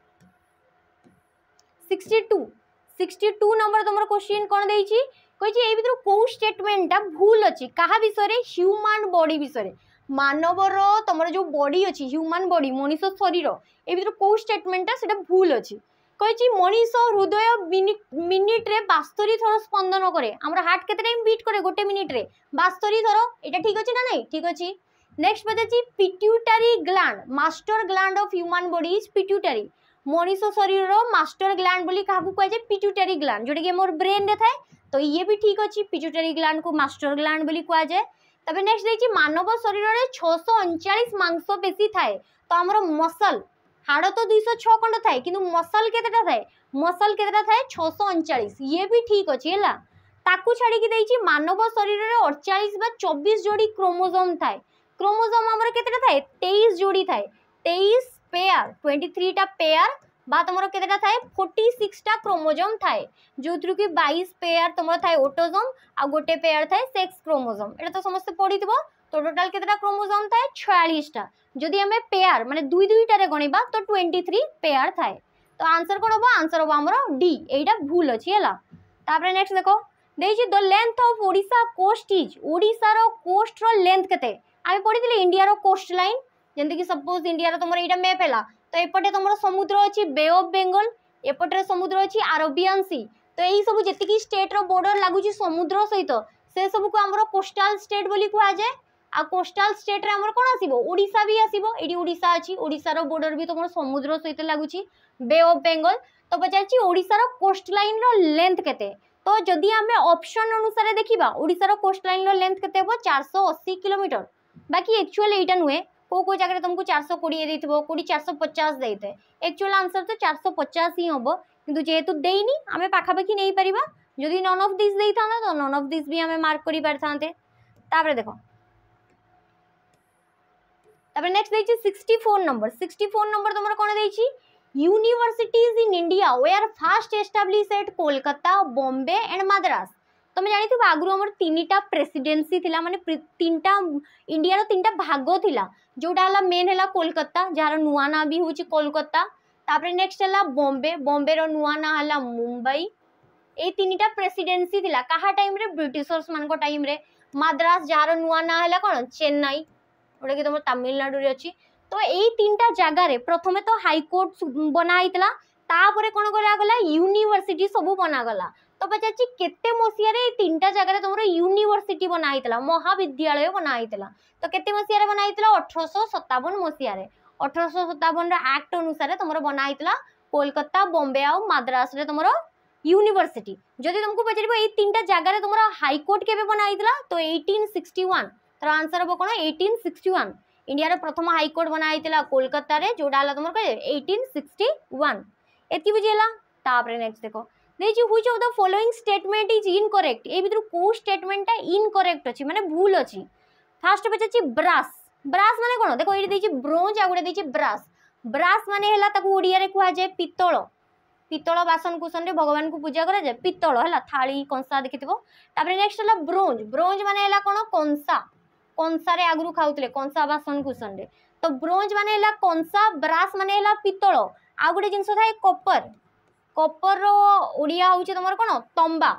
sixty two sixty two number तुम क्वेश्चन कौन देइछि कहि ए भीतर को स्टेटमेंट ता भूल अछि कहा विषय रे ह्यूमन बॉडी विषय रे मानवर तुम जो बॉडी अच्छी ह्यूमन बॉडी मनीष शरीर ए भीतर को स्टेटमेंट सेटा भूल अच्छी कही मनीष हृदय मिनिट मिनिट रे बास्तरी थर स्पंदन करे आमर हार्ट केते टाइम बीट करे गोटे मिनिट रे बास्तरी थर एटा ठीक अछि ना नहीं ठीक अछि नेक्स्ट बताची pituitary gland master gland of human body is pituitary मनीष शरीर रो मास्टर ग्लैंड बोली काहू कह जाय पिट्यूटरी ग्लैंड जोटा कि मोर ब्रेन रे थाए तो ये भी ठीक अछि पिट्यूटरी ग्लैंड को मास्टर ग्लैंड बोली कह जाय तबे नेक्स्ट देखि मानव शरीर रे छह सौ उनचालीस मांसपेशी थाए तो आमर मसल हाड़ तो दुई सौ छह खंड थाए किंतु मसल केतेटा थाए मसल केतेटा थाए छह सौ उनचालीस ये भी ठीक अछि हैला ताकू छाड़ी की देइछि मानव शरीर रे अड़तालीस बा चौबीस जोड़ी क्रोमोसोम थाए क्रोमोसोम हमर केतेटा थाए तेईस जोड़ी थाए तेईस पेयर तेईस टा पेयर बा तुमर केतेटा थाए छियालीस टा क्रोमोसोम थाए जोथरु कि बाईस पेयर तुमर थाए ऑटोसोम आ गोटे पेयर थाए सेक्स क्रोमोसोम एटा तो समस्त पढिथिबो तो टोटल केतेटा क्रोमोसोम थाए छियालीस टा जदि हमें पेयर माने दुई दुई टारे गणिबा तो तेईस पेयर थाए तो आंसर कोन होबो आंसर होबो हमरो डी एटा भूल अछि हैला तापर नेक्स्ट देखो देछि the length of Odisha coast is Odisha रो कोस्ट रो लेंथ केते आमे पढिथिले इंडिया रो कोस्ट लाइन जेंति कि सपोज इंडिया रो तमरो एटा मैप हैला तो एपटे तमरो समुद्र अछि बे ऑफ बेंगल एपटे समुद्र अछि अरेबियन सी तो एई सब जेतिकी स्टेट रो बॉर्डर लागु छी समुद्र सहित से सब को हमरो कोस्टल स्टेट बोली कुआ जाय आ कोस्टल स्टेट रे हमर कोन आसीबो ओडिशा भी आसीबो एडी ओडिशा अछि ओडिशा रो बॉर्डर भी तमरो समुद्र सहित लागु छी बे ऑफ बेंगल तो पचारछि ओडिशा रो कोस्ट लाइन रो लेंथ केते तो जदि हमें ऑप्शन अनुसार देखिबा ओडिशा रो कोस्ट लाइन रो लेंथ केते हो चार सौ अस्सी किलोमीटर बाकी एक्चुअल एटा नुहे को को जगह तुमको चार सौ बीस देइथिबो कोडी चार सौ पचास देइते एक्चुअल आंसर तो चार सौ पचास ही होबो किंतु जेहेतु देइनी हमें पाखापाखि नहीं परिबा जदि नन ऑफ दिस देइथाना तो नन ऑफ दिस भी हमें मार्क करि परथांते तापर देखो तापर नेक्स्ट देइछि चौंसठ नंबर चौंसठ नंबर तुमरा कोन देइछि universities in India were first established at Kolkata Bombay and Madras तुम जानी आगु आम तीन टा प्रेसिडेंसी थिला माने तीन टा इंडिया रो तीन टा भाग थिला जोटा हला मेन हला कोलकाता जार नुआ ना भी होची कोलकाता तापरे नेक्स्ट हला बॉम्बे बॉम्बे रो नुआ ना हला मुंबई ए तीन टा प्रेसिडेंसी थिला कहा टाइम रे ब्रिटिशर्स मान को टाइम रे मद्रास जार नुआ ना हला कोन चेन्नई ओडा कि तुम तमिलनाडु रे अछि तो ए तीन टा जगह रे प्रथमे तो हाई कोर्ट बना आइतला तापरे कोन करा गला यूनिवर्सिटी सब बना गला तो पचाची केते मसिया रे तीन टा जगह रे तुमरो यूनिवर्सिटी बना आइतला महाविद्यालय बना आइतला तो केते मसिया रे बना आइतला अठारह सौ सत्तावन मसिया रे अठारह सौ सत्तावन रे एक्ट अनुसार तुमरो बना आइतला कोलकाता बॉम्बे आ मद्रास रे तुमरो यूनिवर्सिटी जदि तुमको पचारिबो ए तीन टा जगह रे तुमरो हाई कोर्ट केबे बना आइतला तो अठारह सौ इकसठ तर आंसर हो कोन अठारह सौ इकसठ इंडिया रे प्रथम हाई कोर्ट बना आइतला कोलकाता रे जोडा हला तुमरो अठारह सौ इकसठ एति बुझियला तापरे नेक्स्ट देखो देखि which of the following statement is incorrect ए भीतर को स्टेटमेंट इनकरेक्ट अछि माने भूल अछि फर्स्ट पचाची ब्रास ब्रास माने कोन देखो एठी देछि ब्रोंज आ गुडे देछि ब्रास ब्रास माने हला ताकू ओडिया रे कुआ जाय पित्तल पित्तल बासन कुसन रे भगवान को पूजा करा जाय पित्तल हला थाली कंसा देखिथिबो तापरे नेक्स्ट हला ब्रोंज ब्रोंज माने हला कोन कंसा कंसा रे आगुरु खाउतले कंसा बासन कुसन रे तो ब्रोंज माने हला कंसा ब्रास माने हला पित्तल आ गुडे जिंस थाए कॉपर कॉपर रो ओडिया होउची तमर कोन तंबा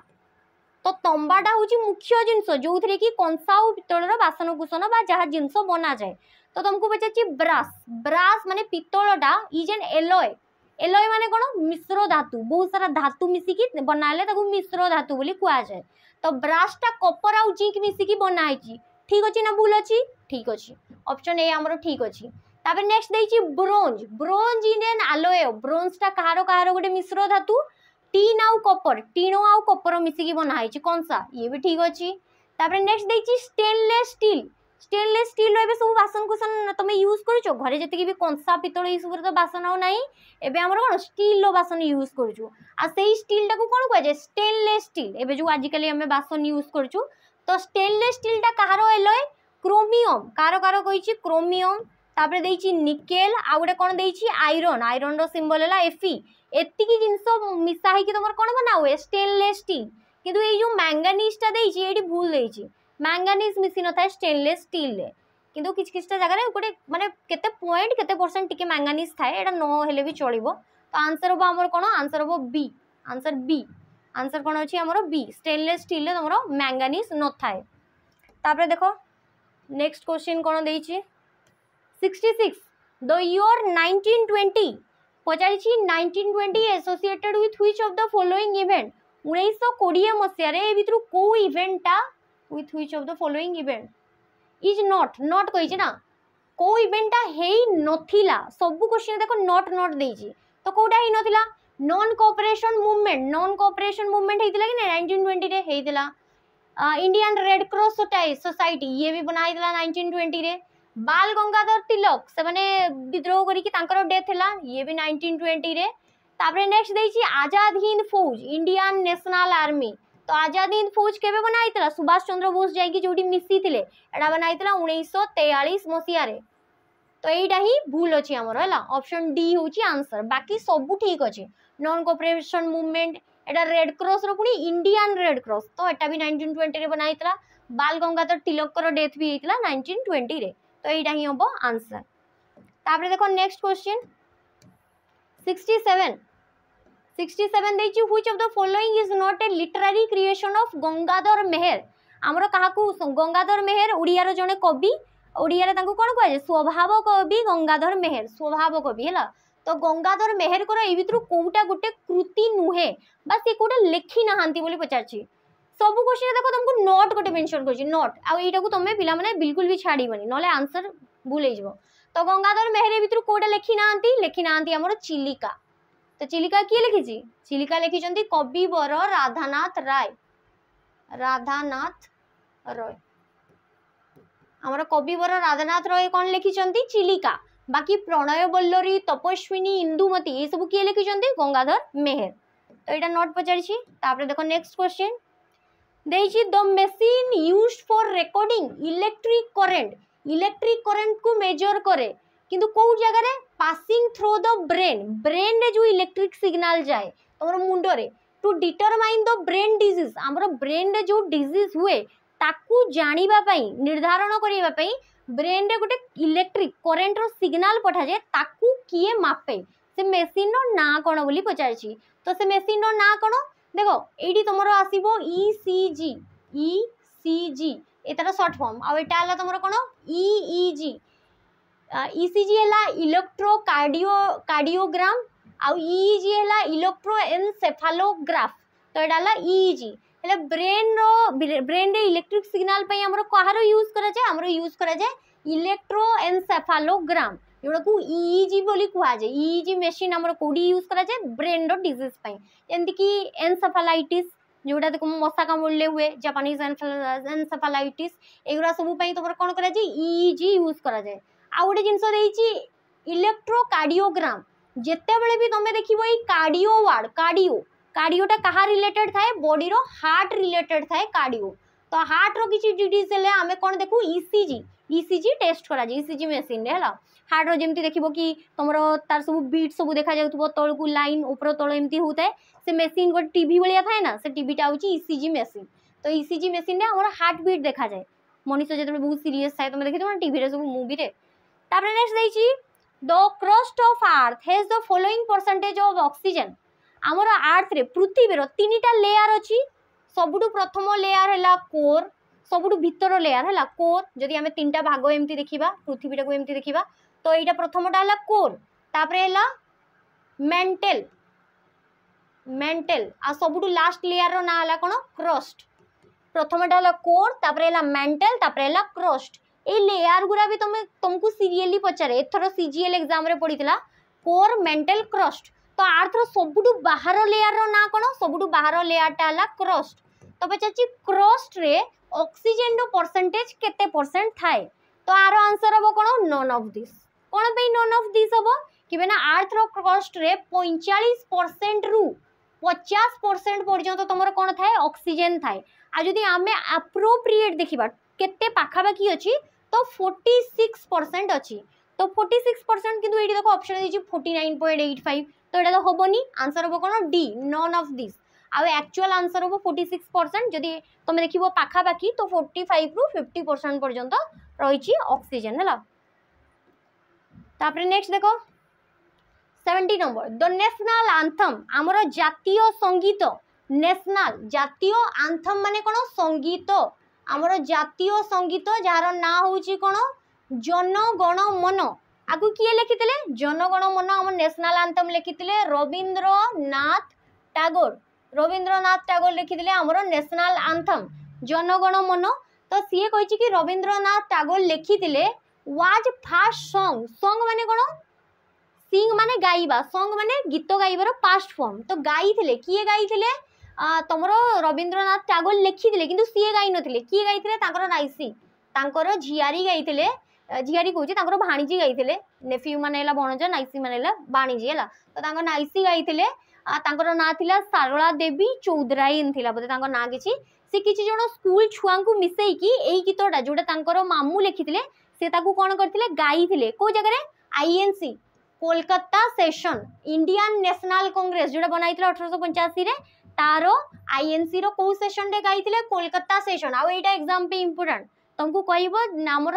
तो तंबाटा होउची मुख्य जिंस जो थरे की कंसा और पित्तल रो बासन कुसन बा जहा जिंस बना जाय तो तुमको पचाची ब्रास ब्रास माने पित्तलटा इज एन एलॉय एलॉय माने कोन मिश्र धातु बहुत सारा धातु मिसी की बनाले ताको मिश्र धातु बोली कुआ जाय तो ब्रासटा कॉपर आ जिंक मिसी की बनाइची ठीक अछि ना भूल अछि ठीक अछि ऑप्शन ए हमरो ठीक अछि तापर नेक्स्ट देछि bronze bronze in an alloy ब्रोंजटा कहारो कहारो गोटे मिश्र धातु टीन आउ कॉपर टीनो आउ कॉपर मिसी की बनाइची कंसा ये भी ठीक अछि तापर नेक्स्ट देछि स्टेनलेस स्टील स्टेनलेस स्टील रो एबे सब बासन कुसन तमे यूज करछो घरे जति भी कंसा पितळ ई सब तो बासन हो नाही एबे हमर कोन स्टील लो बासन यूज करछो आ सेही स्टील टाको कोन कहै जे स्टेनलेस स्टील एबे जो आजिकली हमें बासन यूज करछो तो स्टेनलेस स्टील टा कहारो एलॉय क्रोमियम कारो कारो कहिछि क्रोमियम तापर देछि निकेल आ गुटे कोन देछि आयरन आयरन रो सिंबल हला एफी एतिकी जिंस मिसा है कि तमर कोन बना हुए स्टेनलेस स्टील किंतु ए जो मैंगनीज टा देछि एडी भूल देछि मैंगनीज मिसी न थाए स्टेनलेस स्टील ले किंतु किछ किछ टा जगह रे गुटे माने केते पॉइंट केते परसेंट टिके मैंगनीज थाए एडा न हेले भी चलिबो तो आंसर हो हमर कोन आंसर हो बी आंसर बी आंसर कोन अछि हमर बी स्टेनलेस स्टील ले तमरो मैंगनीज न थाए तापर देखो नेक्स्ट क्वेश्चन कोन देछि छियासठ द ईयर नाइंटीन ट्वेंटी पचारिछि nineteen twenty associated with which of the following event उन्नीस सौ बीस मसिया रे ए भितरु को इवेंटटा with which of the following event is not not कहिछि ना को इवेंटटा हेई नथिला सब क्वेश्चन देखो नॉट नॉट देछि तो कोडा हेई नथिला non cooperation movement non cooperation movement हेतिला कि नाइंटीन ट्वेंटी रे हेतिला इंडियन रेड क्रॉस सोसाइटी ये भी बनाइला नाइंटीन ट्वेंटी रे बाल गंगाधर तिलक से माने विद्रोह करी कि तांकर डेथ हला ये भी नाइंटीन ट्वेंटी रे तापरे नेक्स्ट देछि आजाद हिंद फौज इंडियन नेशनल आर्मी तो आजाद हिंद फौज केबे बनाइतला सुभाष चंद्र बोस जाई कि जोडी मिसी थिले एडा बनाइतला उन्नीस सौ तैंतालीस मसिया रे तो एटा ही भूल अछि हमर हला ऑप्शन डी होछि आंसर बाकी सब ठीक अछि नॉन कोऑपरेशन मूवमेंट एटा रेड क्रॉस रो पुनी इंडियन रेड क्रॉस तो एटा भी नाइंटीन ट्वेंटी रे बनाइतला बाल गंगाधर तिलक कर डेथ भी हेतला नाइंटीन ट्वेंटी रे तो एटा ही होबो आंसर तापरे देखो नेक्स्ट क्वेश्चन सड़सठ सड़सठ देछि which of the following is not a literary creation of Gangadhar Meher हमरो काहा को गंगाधर मेहर ओडिया रो जने कवि ओडिया रे तांको कोन कहै स्वभाव कवि गंगाधर मेहर स्वभाव कवि हला तो गंगाधर मेहर को ए भितरु कोउटा गुटे कृति नुहे बस ए कोटा लेखि नाहांती बोली पचारछि सब क्वेश्चन देखो तुमको नोट गोटे मेंशन करछि नोट आ एटा को तमे पिला माने बिल्कुल भी छाडीबनी नले आंसर भूल जइबो तो गंगाधर मेहर भितर कोटा लेखि नाहांती लेखि नाहांती हमर चिलिका तो चिलिका किए लिखिछि चिलिका लिखिचंती कविवर राधानाथ राय राधानाथ रॉय हमर कविवर राधानाथ रॉय कोन लिखिचंती चिलिका बाकी प्रणय बल्लरी तपस्विनी इंदुमती ये सब किए लिखिचंती गंगाधर मेहर तो एटा नोट पचारछि तापर देखो नेक्स्ट क्वेश्चन देछि the machine used for recording electric current electric current को मेजर करे किंतु को जगह रे passing through the brain brain रे जो इलेक्ट्रिक सिग्नल जाए तमरो मुंडो रे to determine the brain disease आमर ब्रेन रे जो डिजीज हुए ताकू जानिबा पई निर्धारण करिबा पई ब्रेन रे गोटे इलेक्ट्रिक करेंट रो सिग्नल पठा जाए ताकू किए मापे से मेसीन रो ना कोन बोली पचारछि तो से मेसीन रो ना कोन देखो एडी तुमरो आसीबो ईसीजी ईसीजी एतार शॉर्ट फॉर्म आ एटा हला तुमरो कोन ईईजी ईसीजी हला इलेक्ट्रोकार्डियो कार्डियोग्राम आ ईईजी हला इलेक्ट्रोएन्सेफालोग्राफ तो एटा हला ईईजी हेले ब्रेन रो ब्रेन रे इलेक्ट्रिक सिग्नल पई हमरो कहारो यूज करा जाय हमरो यूज करा जाय इलेक्ट्रोएन्सेफालोग्राम जोड़ा को ईईजी बोली कुआ जाय ईईजी मशीन हमरो कोडी यूज करा जाय ब्रेन रो डिजीज पई जेंति कि एन्सेफालाइटिस जोड़ा देखो मशा कामुड़ले हुए जापानीज एन्सेफालाइटिस एगुरा सब पई तोमर कोन करा जाय ईईजी यूज करा जाय आ गोटे जिंस रही इलेक्ट्रोकार्डियोग्राम जेते बेले भी तुम देखिबो ई कार्डियो वार्ड कार्डियो कार्डियोटा कहा रिलेटेड थाए बॉडी रो हार्ट रिलेटेड थाए कार्डियो तो हार्ट रो किछि डिजीज हेले आमे कोन देखु ईसीजी ईसीजी टेस्ट करा जाय ईसीजी मशीन रे हला हार्ट रो जेमती देखिबो कि तमरो तार सब बीट सब देखा जाउतबो तळ को लाइन ऊपर तळ एमती होताए से मशीन को टीवी भलिया थाए ना से टीवी टा होची ईसीजी मशीन तो ईसीजी मशीन रे हमर हार्ट बीट देखा जाय मनुष्य जेते बहुत सीरियस थाए तुम देखितो ना टीवी रे सब मूवी रे तापर नेक्स्ट देछि the crust of earth has the following percentage of oxygen आमर अर्थ रे पृथ्वी रो तीनटा लेयर अछि सबुटु प्रथम लेयर हैला कोर सबुटु भीतर लेयर हैला कोर जदि हमें तीनटा भाग एमती देखिबा पृथ्वीटा को एमती देखिबा तो एटा प्रथमटा हैला कोर तापरे हैला मेंटल मेंटल आ सबुटु लास्ट लेयर रो ना हैला कोन क्रस्ट प्रथमटा हैला कोर तापरे हैला मेंटल तापरे हैला क्रस्ट ए लेयर गुरा भी तुम तुमको सीरियली पचारे एथर सीजीएल एग्जाम रे पड़ीतला कोर मेंटल क्रस्ट तो अर्थ रो सबुटु बाहर लेयर रो ना कोन सबुटु बाहर लेयर टा हला क्रस्ट तो पचाची क्रस्ट रे ऑक्सीजन रो परसेंटेज केते परसेंट थाए तो आर आंसर हबो कोन नन ऑफ दिस कोन पे नन ऑफ दिस हबो कि बेना अर्थ रो क्रस्ट रे पैंतालीस परसेंट रु पचास परसेंट पर्यंत तमरो कोन थाए ऑक्सीजन थाए आ जदी आमे एप्रोप्रिएट देखिबा केते पाखाबाकी अछि तो छियालीस परसेंट अच्छी तो छियालीस परसेंट किंतु एठी देखो ऑप्शन देछि उनचास पॉइंट आठ पाँच तो एटा तो होबनी आंसर होबो कोन डी नन ऑफ दिस आ एक्चुअल आंसर होबो छियालीस परसेंट जदी तुम देखिबो पाखा बाकी तो पैंतालीस रु पचास परसेंट पर्यंत रहिछि ऑक्सीजन हला तापर नेक्स्ट देखो सत्तर नंबर द नेशनल एंथम हमर जातीय संगीत नेशनल जातीय एंथम माने कोन संगीत आमर जातीय संगीत जार ना होची कोन जन गण मन आगु किए लिखिथिले जन गण मन आम नेशनल एंथम लिखिथिले रविंद्रनाथ टैगोर रविंद्रनाथ टैगोर लिखिथिले आमर नेशनल एंथम जन गण मन तो सीए कहिछि कि रविंद्रनाथ टैगोर लिखिथिले वाज फास्ट सॉन्ग सॉन्ग माने कोन सिंग माने गाइबा सॉन्ग माने गीत गाइबार पास्ट फॉर्म तो गाइथिले किए गाइथिले तुमर रविंद्रनाथ टैगोर लिखिथिले किंतु सीए गाई नथिले किए गाइथिले तांकर नाइसी तांकर झियारी गाइथिले झियारी कहूछि तांकर भाणीजी गाइथिले नेफ्यू माने हला भणज नाइसी माने हला भाणीजी हला तो तांकर नाइसी गाइथिले तांकर ना थिला सारला देवी चौधराइन थिला बोते तांकर ना किछि से किछि जण स्कूल छुआ को मिसई कि एई गीतटा जोटा तांकर मामू लिखिथिले से ताकू कोन करथिले गाइथिले को जगह रे INC Kolkata session Indian National Congress जोटा बनाइथिले अठारह सौ पचासी रे तारो आईएनसी रो को सेशन रे गाइथिले कोलकाता सेशन आ एटा एग्जाम पे इंपोर्टेंट तुमको कहबो नामर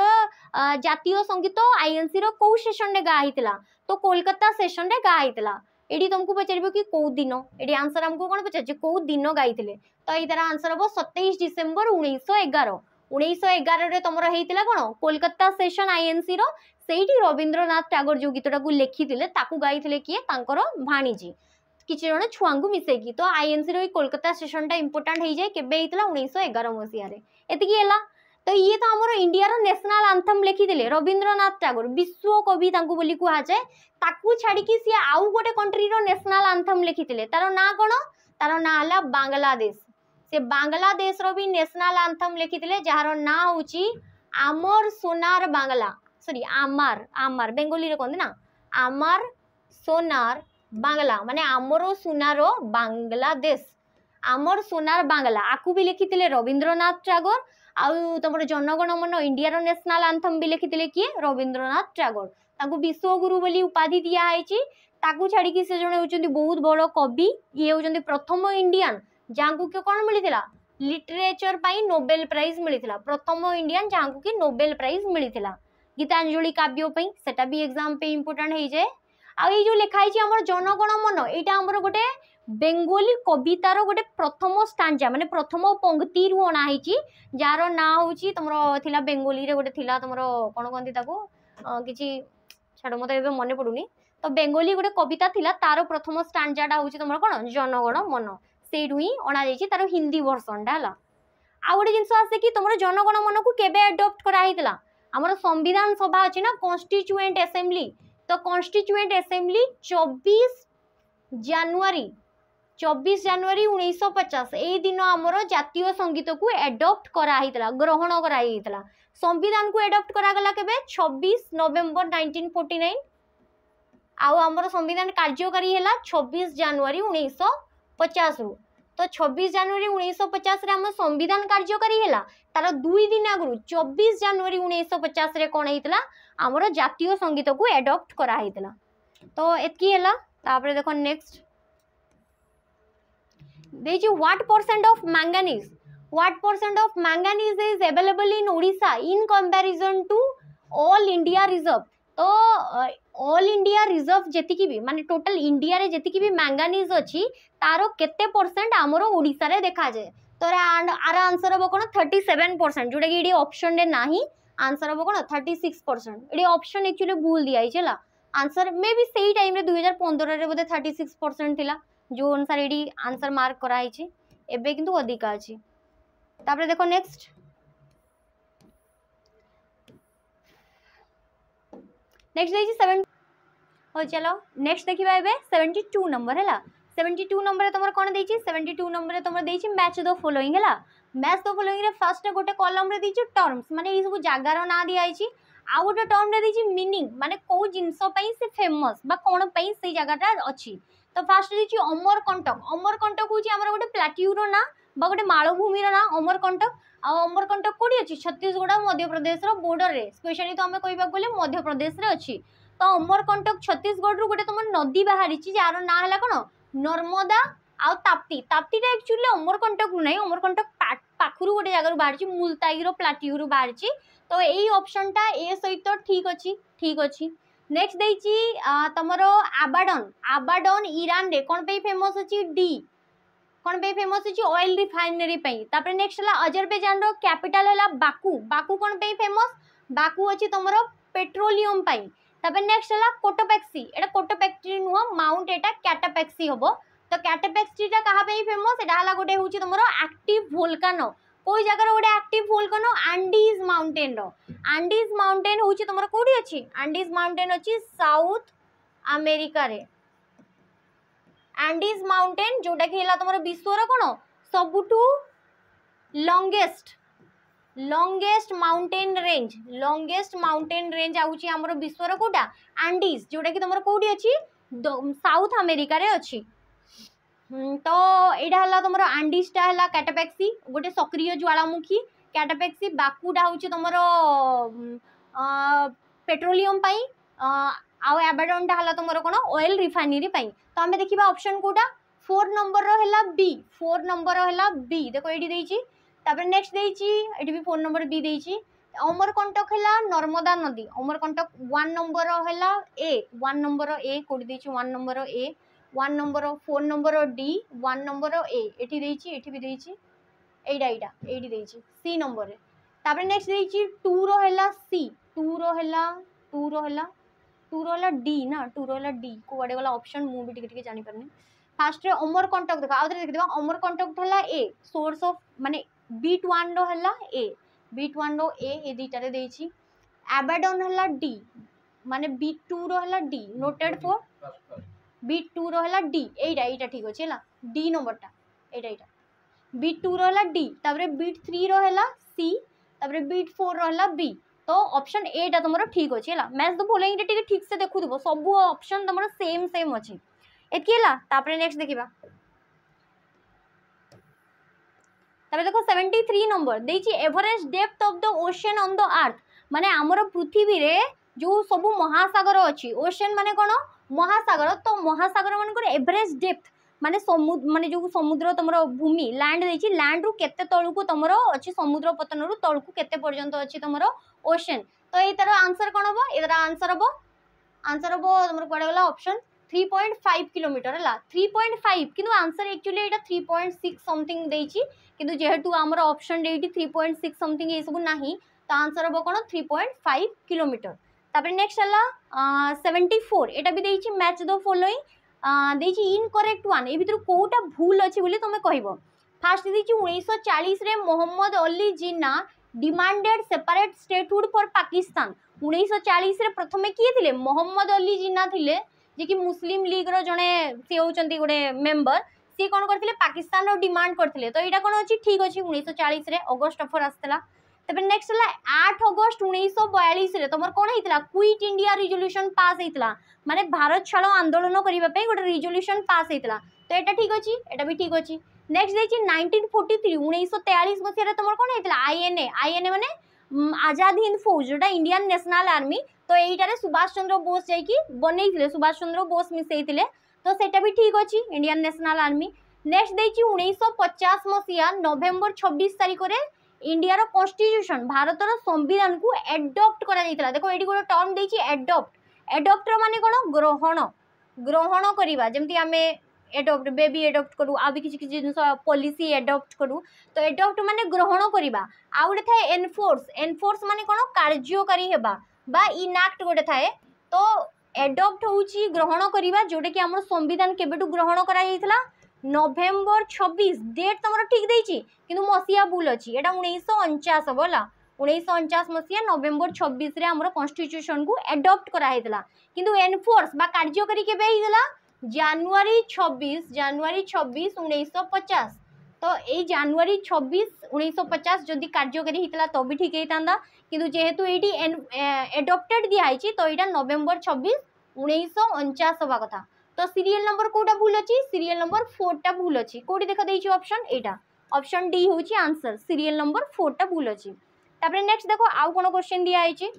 जातीय संगीत आईएनसी रो को सेशन रे गाइथिला तो कोलकाता सेशन रे गाइथिला एडी तुमको पचारबो कि को दिन एडी आंसर हमको कोन पचारछि को दिन गाइथिले तो एई तारा आंसर हबो सत्ताईस डिसेंबर उन्नीस सौ ग्यारह उन्नीस सौ ग्यारह रे तमरो हेतिला कोन कोलकाता सेशन आईएनसी रो सेठी रविंद्रनाथ टैगोर जो गीतटा को लिखिथिले ताकू गाइथिले किए तांकर भाणीजी किछि जण छुआ को मिसेकी तो आईएनसी रो कोलकाता सेशन टा इंपोर्टेंट हो जाए केबे हेतिला उन्नीस सौ ग्यारह मसिया रे एतिकी हैला तो ये तो हमर इंडिया रो नेशनल एंथम लिखिथिले रविंद्रनाथ टैगोर विश्व कवि तांको बोली कुहा जाए ताकू छाडी कि सी आउ गोटे कंट्री रो नेशनल एंथम लिखिथिले तारो ना कोन तारो ना हला बांग्लादेश से बांग्लादेश रो भी नेशनल एंथम लिखिथिले जहार ना होची आमर सोनार बांग्ला सॉरी आमार आमार बेंगोली रे कोन ना आमार सोनार बांग्ला माने आमरो सोनारो बांग्लादेश आमर सोनार बांग्ला आकु भी लिखिथिले रविंद्रनाथ टैगोर आउ तुम जनगण मन इंडिया नेशनल आंथम भी लिखिते किए रवींद्रनाथ टैगोर ताकू विश्वगुरु बोली उपाधि दिखाई ताकू छाड़ी से जड़े होती बहुत बड़ कवि ये होती प्रथम इंडियन जहाँ को कौन मिलता लिटरेचर पाई नोबेल प्राइज मिलता प्रथम इंडियन जहाँ कि नोबेल प्राइज मिलता गीतांजलि काव्य सेटा भी एग्जाम पे इम्पोर्टाट हो जाए आई जो लिखाई आम जनगण मन यहाँ आमर गोटे बेंगोली कवितार गोटे प्रथम स्टांजा माने प्रथम पंक्ति रु अणाई जार ना हूँ तुम बेंगोली रे गोटे तुम कौन कहती कि छाड़ मत मन पड़ूनी तो बेंगोली गोटे कविता थिला तार प्रथम स्टांजाटा हूँ तुम कौन जनगण मन से ही अणा तार हिंदी वर्सनटा है आ गोटे जिनस आसे कि तुम जनगण मन को केबे एडप्ट कराइला आमर संविधान सभा अच्छी ना कॉन्स्टिट्यूएंट असेंबली तो कॉन्स्टिट्यूएंट असेंबली चौबीस जनवरी चौबीस जनवरी उन्नीस पचास यही दिन आमर जातीय संगीत को एडप्ट कराइला ग्रहण कराइला संविधान को एडप्ट करागला केबे छब्बीस नवेम्बर नाइंटीन फोर्टी नाइन आउ आमर संविधान कार्यकारी है छब्बीस जनवरी उन्नीस पचास रु तो छब्बीस जनवरी उन्नीस पचास आम संविधान कार्यकारी है तार दुई दिन आगु चौबीस जनवरी उन्नीस पचास कौन होता आमर जातीय संगीत को एडप्ट कराइला तो एतकी है तापर देखो नेक्स्ट देखिए what percent of manganese what percent of manganese is available in Odisha in comparison to all India reserve तो ऑल इंडिया रिजर्व जेतिकी भी माने टोटल इंडिया रे जेतिकी भी मैंगानीज अच्छी तारो केते परसेंट आमर ओडिशा रे देखा जाए तो आर आंसर हम कौन थर्टी सेवेन परसेंट जोटा कि ये ऑप्शन रे नाही आंसर हम कौन थर्टी सिक्स परसेंट ये ऑप्शन एक्चुअली भूल दिया है आंसर मे भी सही टाइम रे दुई हजार पंद्रह रे बोधे थर्टी सिक्स परसेंट थिला जो अनुसार ये आंसर मार्क कराई एबे किंतु अधिका अच्छी तापर देखो नेक्स्ट नेक्स्ट देखिए सेवन हो चलो नेक्स्ट देखिबा एबे सेवेंटी टू नंबर है सेवेंटी टू नंबर तुम कौन देछि सेवेंटी टू नंबर तुम देछि मैच द फॉलोइंग है मैच द फॉलोइंग रे फर्स्ट गोटे कॉलम रे देछि टर्म्स माने ई सब जगार ना दिया आइछि आ गोटे टर्म रे देछि मीनिंग माने को जिंस पई से फेमस बा कोन पई से जगाटा अछि तो फर्स्ट देछि अमरकंटक अमरकंटक होछि हमर गोटे प्लाट्यूरो ना बा गोटे मालभूमि ना अमरकंटक आ अमरकंटक कोडी अछि छत्तीसगढ़ मध्य प्रदेश रो बॉर्डर रे स्पेशली तो हमें कहबा गले मध्य प्रदेश रे अछि तो अमरकंटक छत्तीसगढ़ रु गोटे तुम नदी बाहरी जार ना है कौन नर्मदा आउ ताप्ती ताप्तीटा एक्चुअली अमरकंटक नहीं अमरकंटक पाखरु गोटे जगह बाहर मुलताई प्लाट्यू बाहर तो यही ऑप्शनटा ए सहित ठीक अच्छी ठीक अच्छी नेक्स्ट देछि तमरो आबाडन आबाडन ईरान रे कौन पे फेमस अच्छी डी कौन पे फेमस अच्छी ऑयल रिफाइनरी पई तापर नेक्स्ट है अजरबैजान रो कैपिटल है बाकू बाकू कौन पे फेमस बाकू अच्छी तमरो पेट्रोलियम पई तापर नेक्स्ट है कोटोपेक्सी एटा कोटोपेक्सी नुह माउंट एटा कैटापेक्सी होबो तो कैटापेक्सीटा कहा पे फेमस एटा हला गोटे होची तमरो एक्टिव वोल्कानो कोई जगह गोटे एक्टिव वोल्कानो एंडीज माउंटेन रो एंडीज माउंटेन होची तमरो कोडी अछि एंडीज माउंटेन अछि साउथ अमेरिका रे एंडीज माउंटेन जोटा कि हला तमरो विश्व रो कोन सबुठू longest longest mountain range longest mountain range आउची हमरो विश्वर कोटा एंडीज जोटा कि तुमर कोडी अछि साउथ अमेरिका रे अछि तो एडा हला तुमर एंडीजटा हला कैटापेक्सी गोटे सक्रिय ज्वालामुखी कैटापेक्सी बाकूटा होची तुमर पेट्रोलियम पई आ एबाडनटा हला तुमर कोन ऑयल रिफाइनरी पई तो हमें देखिबा ऑप्शन कोटा फोर नंबर रो हला बी फोर नंबर रो हला बी देखो एडी देइची तापर नेक्स्ट देइची एटी भी फोन नंबर बी देइची अमरकंटक है नर्मदा नदी अमरकंटक वन नंबर है ए वन नंबर ए कोडी देइची one number A one number four number D one number A एटी देइची एटी भी देइची एडा एडा एडी देइची सी नंबर रे तापर नेक्स्ट देइची टू रो है सी टू रो है टू रो है टू रो है डी ना टू रो है डी को वाडे वाला ऑप्शन मु भी टिके टिके जानि परनी फास्ट रे अमरकंटक देखा आउथरे देख देबा अमरकंटक हला ए सोर्स ऑफ माने बीट वन रो हला ए बीट वन रो ए ए दीटा रे देइची एबाडन हला डी माने बीट टू रो हला D noted for beat two रो हला डी एटा एटा ठीक अछि हला डी नंबरटा एटा एटा बीट टू रो हला डी ताबरे बीट थ्री रो हला सी ताबरे बीट फोर रो हला बी तो ऑप्शन ए टा तमरो ठीक अछि हला मैच तो फॉलोइंग रे ठीक ठीक से देखु दिबो सब ऑप्शन तमरो सेम सेम अछि एतकी हला तापरे नेक्स्ट देखिबा तबे देखो सेवेंटी थ्री नंबर देछि average depth of the ocean on the earth माने हमर पृथ्वी रे जो सब महासागर अच्छी ओशन माने कौन महासागर तो महासागर मान एवरेज डेप्थ माने समुद्र माने जो समुद्र तुम भूमि लैंड देछि लैंड रु केते तळकु तुमरो अछि समुद्र पतन रु तळकु केते पर्यंत अछि तुमरो ओशन तो ए तार आंसर कोन हबो ए तार आंसर हबो आंसर हबो तुमरो कोडे गला option three point five kilometre हला थ्री पॉइंट फाइव किंतु आंसर एक्चुअली एटा थ्री पॉइंट सिक्स समथिंग देछि किंतु जेहेतु हमर ऑप्शन देइटी थ्री पॉइंट सिक्स समथिंग ए सब नाही तो आंसर हबो कोन थ्री पॉइंट फाइव किलोमीटर तापर नेक्स्ट हला सेवेंटी फोर एटा भी देछि मैच द फॉलोइंग देछि इनकरेक्ट वन ए भितर कोटा भूल अछि बोली तुमे कहबो फास्ट देछि उन्नीस सौ चालीस रे Mohammad Ali Jinnah demanded separate statehood for Pakistan उन्नीस सौ चालीस रे प्रथमे किए थिले मोहम्मद अली जिन्ना थिले जे कि मुस्लिम लीग रो जने से होचंती गोटे मेंबर सी कोन करथिले पाकिस्तान रो डिमांड करथिले तो एटा कोन अछि ठीक अछि उन्नीस सौ चालीस रे अगस्त ऑफर आस्तला तबे नेक्स्ट हला आठ अगस्त उन्नीस सौ बयालीस रे तमर कोन हेतिला क्विट इंडिया रिजोल्यूशन पास हेतिला माने भारत छाड़ो आंदोलन करिबा पे गोटे रिजोल्यूशन पास हेतिला तो एटा ठीक अछि एटा भी ठीक अछि नेक्स्ट देछि नाइंटीन फोर्टी थ्री उन्नीस सौ तैंतालीस मसिया रे तमर कोन हेतिला आईएनए आईएनए माने आजाद हिंद फौज जोटा इंडियन नेशनल आर्मी तो एइटारे सुभाष चंद्र बोस जाई कि बनेइथिले सुभाष चंद्र बोस मिसेइथिले तो सेटा भी ठीक अछि इंडियन नेशनल आर्मी नेक्स्ट देछि उन्नीस सौ पचास मसिया नवेम्बर छब्बीस तारिख रे इंडिया रो कॉन्स्टिट्यूशन भारत रो संविधान को एडॉप्ट करा जाइतला देखो एटी गोटे टर्म देछि एडॉप्ट एडॉप्ट माने कोन ग्रहण ग्रहण करिबा जेमति हमें एडॉप्ट बेबी एडॉप्ट करू आ भी किछि किछि जिंस पॉलिसी एडॉप्ट करू तो एडॉप्ट माने ग्रहण करिबा आ गोटे थाए एनफोर्स एनफोर्स माने कोन कार्यकारी हेबा बा इनैक्ट गोटे थाए तो एडॉप्ट होउची ग्रहण करिबा जोटे कि हमर संविधान केबेटू ग्रहण करा जाइतला नवेम्बर छब्बीस डेट तमरो ठीक देछि किंतु मसिया भूल अछि एटा उन्नीस सौ उनचास बोला उन्नीस सौ उनचास मसिया नवेम्बर छब्बीस रे हमर कॉन्स्टिट्यूशन को एडॉप्ट करा हेतला किंतु एनफोर्स बा कार्यकारी केबे हितला जनवरी छब्बीस जनवरी छब्बीस उन्नीस सौ पचास तो ए जनवरी छब्बीस उन्नीस सौ पचास जदि कार्यकारी हितला तो भी ठीक हेतांदा किंतु जेहेतु एटी एडॉप्टेड दिया आइछि तो एटा नवेम्बर छब्बीस उन्नीस सौ उनचास होबा कथा तो सीरियल नंबर कोटा भूल अछि सीरियल नंबर फोर टा भूल अछि कोडी देखा देछि ऑप्शन एटा ऑप्शन डी होछि आंसर सीरियल नंबर फोर टा भूल अछि तापर नेक्स्ट देखो आउ कोन क्वेश्चन दिया आइछि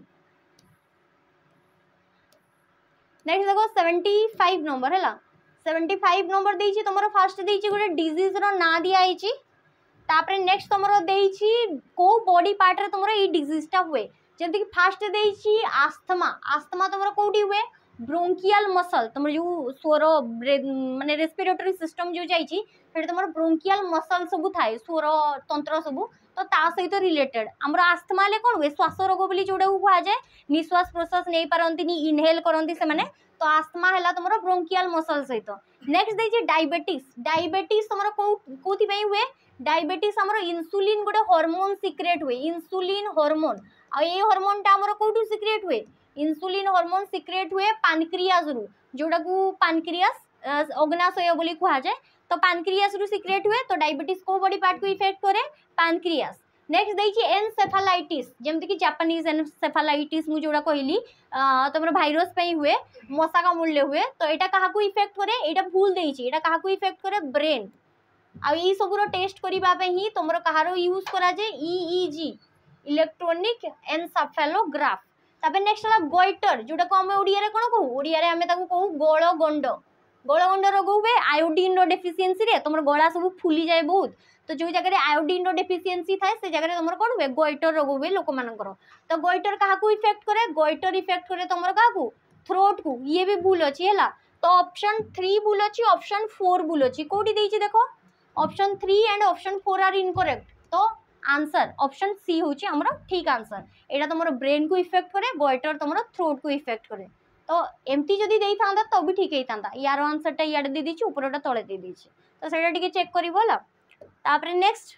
नेक्स्ट देखो सेवेंटी फाइव नंबर हैला सेवेंटी फाइव नंबर देछि तमरो फास्ट देछि गोटे डिजीज रो ना दिया आइछि तापर नेक्स्ट तमरो देछि को बॉडी पार्ट रे तमरो ई डिजीज टा हुए जेंति कि फास्ट देछि आस्थमा आस्थमा तमरो कोठी हुए ब्रोंकियल मसल तुम जो स्वर माने रेस्पिरेटरी सिस्टम जो जाइछि फेर तुम ब्रोंकियल मसल सब थाए स्वर तंत्र सब तो ता सहित रिलेटेड हमर आस्थमा ले कोन हुए श्वास रोग बोली जोडा हुआ जाए निश्वास प्रश्वास नै पारंतिनी इनहेल करंती से माने तो आस्थमा हैला तुमरो ब्रोंकियल मसल सहित नेक्स्ट देछि डायबिटीज डायबिटीज तुमरो को कोथि पई हुए डायबिटीज हमरो इंसुलिन गोटे हार्मोन सिक्रेट हुए इंसुलिन हार्मोन आ ए हार्मोन ता हमरो कोठु सिक्रेट हुए इंसुलिन हार्मोन सिक्रेट हुए पानक्रियास रु जोडा को पानक्रियास अग्नाशय बोली कहा जाए तो पानक्रियास रु सिक्रेट हुए तो डायबिटीज को बॉडी पार्ट को इफेक्ट करे पानक्रियास नेक्स्ट देछि एनसेफेलाइटिस जेमति कि जापानीज एनसेफेलाइटिस मु जोडा कहली तमरो वायरस पई हुए मशा का मूल्य हुए तो एटा काहा को इफेक्ट करे एटा भूल देछि एटा काहा को इफेक्ट करे ब्रेन आ ई सब रो टेस्ट करिबा पे ही तमरो काहारो यूज करा जे ईईजी इलेक्ट्रॉनिक एनसेफेलोग्राफ तापर नेक्स्ट हला गोइटर जोटा को हम ओडिया रे कोन कहू ओडिया रे हमें ताको कहू गळगंड गळगंड रोग हुए आयोडीन रो डेफिशिएंसी रे तमरो गळा सब फुली जाए बहुत तो जो जगह आयोडीन रो डेफिशिएंसी थाए से जगह तमरो कोन हुए गोइटर रोग हुए लोक मानकर तो गोइटर काहा को इफेक्ट करे गोइटर इफेक्ट करे तमरो काहा को थ्रोट को ये भी भूल अछि हैला तो ऑप्शन थ्री भूल अछि ऑप्शन फोर भूल अछि कोठी देछि देखो option three and option four are incorrect तो आंसर ऑप्शन सी होची हमरा ठीक आंसर एटा तमरो ब्रेन को इफेक्ट करे गोइटर तमरो थ्रोट को इफेक्ट करे तो एमटी जदी देई थांदा तो भी ठीक हेतांदा यार आंसर टा याड दे दिछि ऊपरटा तळे दे दिछि तो सेटा टिके चेक करिवो होला तापरे नेक्स्ट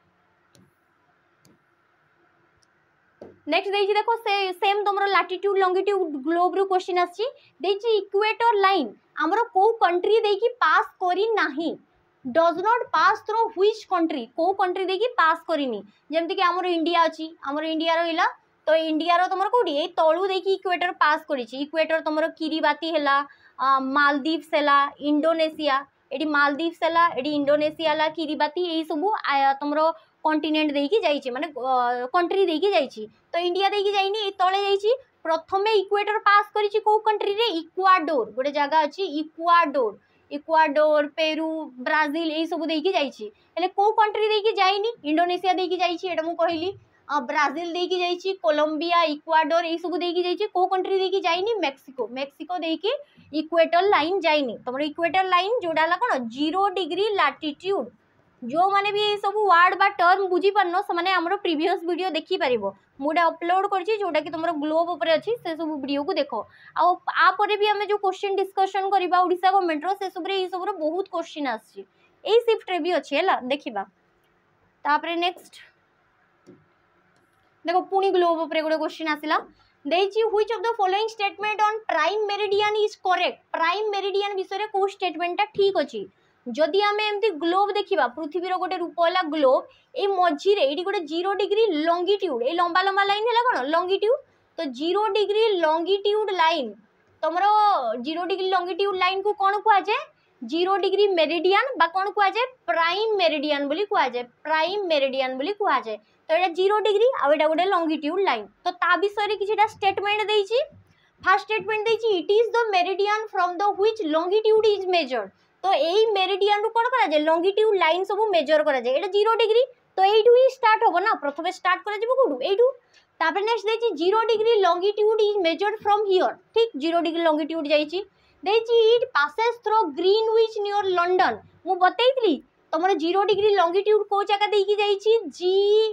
नेक्स्ट देछि देखो से सेम तमरो लैटिट्यूड लॉन्गिट्यूड ग्लोब रो क्वेश्चन आछि देछि इक्वेटर लाइन हमरो को कंट्री देकी पास करी नाही does not pass through which country को कंट्री देखी पास करिनी जेमति कि हमर इंडिया अछि हमर इंडिया रहिला तो इंडिया रो तमर कोडी ए तळु देखी इक्वेटर पास करिछि इक्वेटर तमर किरिबाती हैला मालदीव्स हैला इंडोनेशिया एटी मालदीव्स है, एटी इंडोनेशिया है, किरिबाती यही सब तुम कंटिनेंट देकी जाइए माने कंट्री देकी जाइए। तो इंडिया देकी जाइनी तले जाइए प्रथमे इक्वेटर पास करिछि को कंट्री रे इक्वाडोर गोटे जगह अच्छी इक्वाडोर इक्वाडोर पेरू ब्राजिल यही सब देकी जाइछि हेले को कंट्री देकी जाइनी इंडोनेशिया देकी जाइछि एटा मु कहली ब्राजिल देकी जाइछि कोलंबिया इक्वाडोर यही सब देकी जाइछि को कंट्री देकी जाइनी मेक्सिको मेक्सिको देकी इक्वेटर लाइन जाइनी तमर इक्वेटर लाइन जोडा ला कोन जीरो डिग्री लैटिट्यूड जो माने भी सब वर्ड बा टर्म बुझी पारनो से माने हमरो प्रीवियस वीडियो देखि परिबो मुडा अपलोड करछि जोटा कि तुमरो ग्लोब ऊपर अछि से सब वीडियो को देखो आ आ परे भी हमें जो क्वेश्चन डिस्कशन करबा ओडिसा गवर्नमेंट रो से सब रे ई सब रो बहुत क्वेश्चन आछि एई शिफ्ट रे भी अछि हैला देखिबा तापरे नेक्स्ट देखो पुनी ग्लोब ऊपर गोटे क्वेश्चन आसिला देछि which of the following statement on prime meridian is correct prime meridian विषय को स्टेटमेंटा ठीक अछि जदि आम एमती ग्लोब देखा पृथ्वीर गोटे रूप है ग्लोब ये मझीरे ये गोटे जीरो डिग्री लंगिट्यूड ये लंबा लंबा लाइन है कौन लंगिट्यूड तो जीरो डिग्री लंगिट्यूड लाइन तुम जीरो डिग्री लंगिट्यूड लाइन को कौन कहुए जीरो डिग्री मेरिडियन बा कौन कहुए प्राइम मेरिडियन बोली कहुए प्राइम मेरिडियन बोली कहुए तो ये जीरो डिग्री आ गोटे लंगिट्यूड लाइन तो ता विषय किसी स्टेटमेंट देछि फर्स्ट स्टेटमेंट देछि it is the meridian from the which longitude is measured तो यही मेरिडियन रू कौन करा जाए लंगिट्यूड लाइन सब मेजर करा जाए एटा जीरो डिग्री तो एठू ही स्टार्ट होबो ना प्रथमे स्टार्ट करा जिवो कोडू एठू तापर नेक्स्ट देछि zero degree longitude is measured from here ठीक जीरो डिग्री लंगिट्यूड जाइछि देछि it passes through Greenwich near London मु बतैतली तमर जीरो डिग्री लंगिट्यूड को जगह देकी जाइछि जी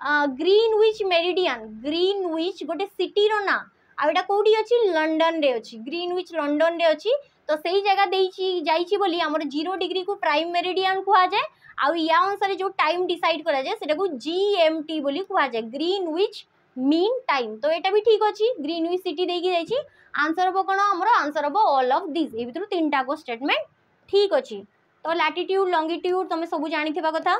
ग्रीनविच मेरिडियन ग्रीनविच गोटे सिटी रो ना आ एटा कोठी अछि लंडन रे अछि ग्रीनविच लंडन रे अछि तो सही जगह देछि बोली हमर जीरो डिग्री को प्राइम मेरिडियन कहा जाए आउ या अनुसार जो टाइम डिसाइड करा जाए सेटा को जीएमटी बोली कहा जाए ग्रीनविच मीन टाइम तो एटा भी ठीक अछि ग्रीनविच सिटी देकी जाइछि आंसर हो कोन हमर आंसर हो ऑल ऑफ दिस ए भितर तीनटा को स्टेटमेंट ठीक अछि तो लैटिट्यूड लंगिट्यूड तमे सब जानि थिबा कथा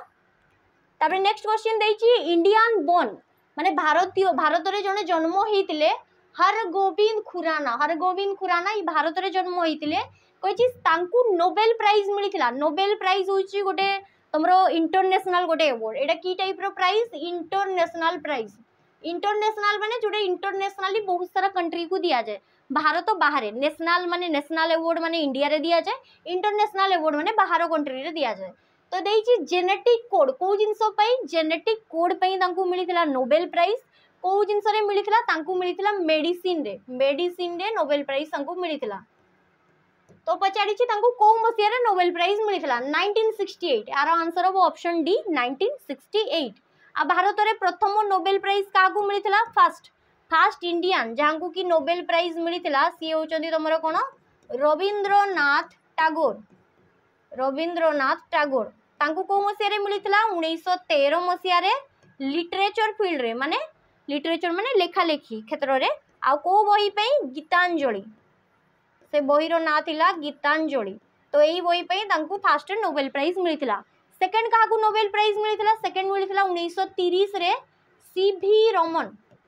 तापर नेक्स्ट क्वेश्चन देछि इंडियन बोर्न माने भारतीय भारत रे जने जन्म हेतिले हरगोविंद खुराना हरगोविंद खुराना ये भारत रे जन्म होइतिले कहि तांकु नोबेल प्राइज मिलिथिला नोबेल प्राइज होइछि गोटे तमरो इंटरनेशनल गोटे अवार्ड एटा की टाइप रो प्राइज इंटरनेशनल प्राइज इंटरनेशनल माने जोटे इंटरनेशनली बहुत सारा कंट्री को दिया जाए भारत तो बाहर नेशनल माने नेशनल अवार्ड माने इंडिया रे दिया जाए इंटरनेशनल अवार्ड माने बाहर कंट्री रे दिया जाए तो देछि जेनेटिक कोड को जिंसो पई जेनेटिक कोड पई तांकु मिलिथिला नोबेल प्राइज को जिनस रे मिलिथिला तांकु मिलिथिला मेडिसिन रे मेडिसिन रे नोबेल प्राइज तांकु मिलिथिला तो पचाड़ी छी तांकु को मसिया रे नोबेल प्राइज मिलिथिला नाइंटीन सिक्सटी एट यार आंसर हो option D nineteen sixty eight आ भारत रे प्रथम नोबेल प्राइज का को मिलिथिला फर्स्ट फर्स्ट इंडियन जहां की नोबेल प्राइज मिलिथिला सी होचंदी तमरो कोन रविंद्रनाथ टैगोर रविंद्रनाथ टैगोर तांकु को मसिया रे मिलिथिला उन्नीस सौ तेरह मसिया रे लिटरेचर फील्ड रे माने लिटरेचर माने लेखा लेखी क्षेत्र रे आ को बही पे गीतांजलि से बही रो ना थिला गीतांजलि तो यही बही पे तांकु फर्स्ट नोबेल प्राइज मिलिथिला सेकंड का को नोबेल प्राइज मिलिथिला सेकंड मिलिथिला उन्नीस सौ तीस रे सीवी रमन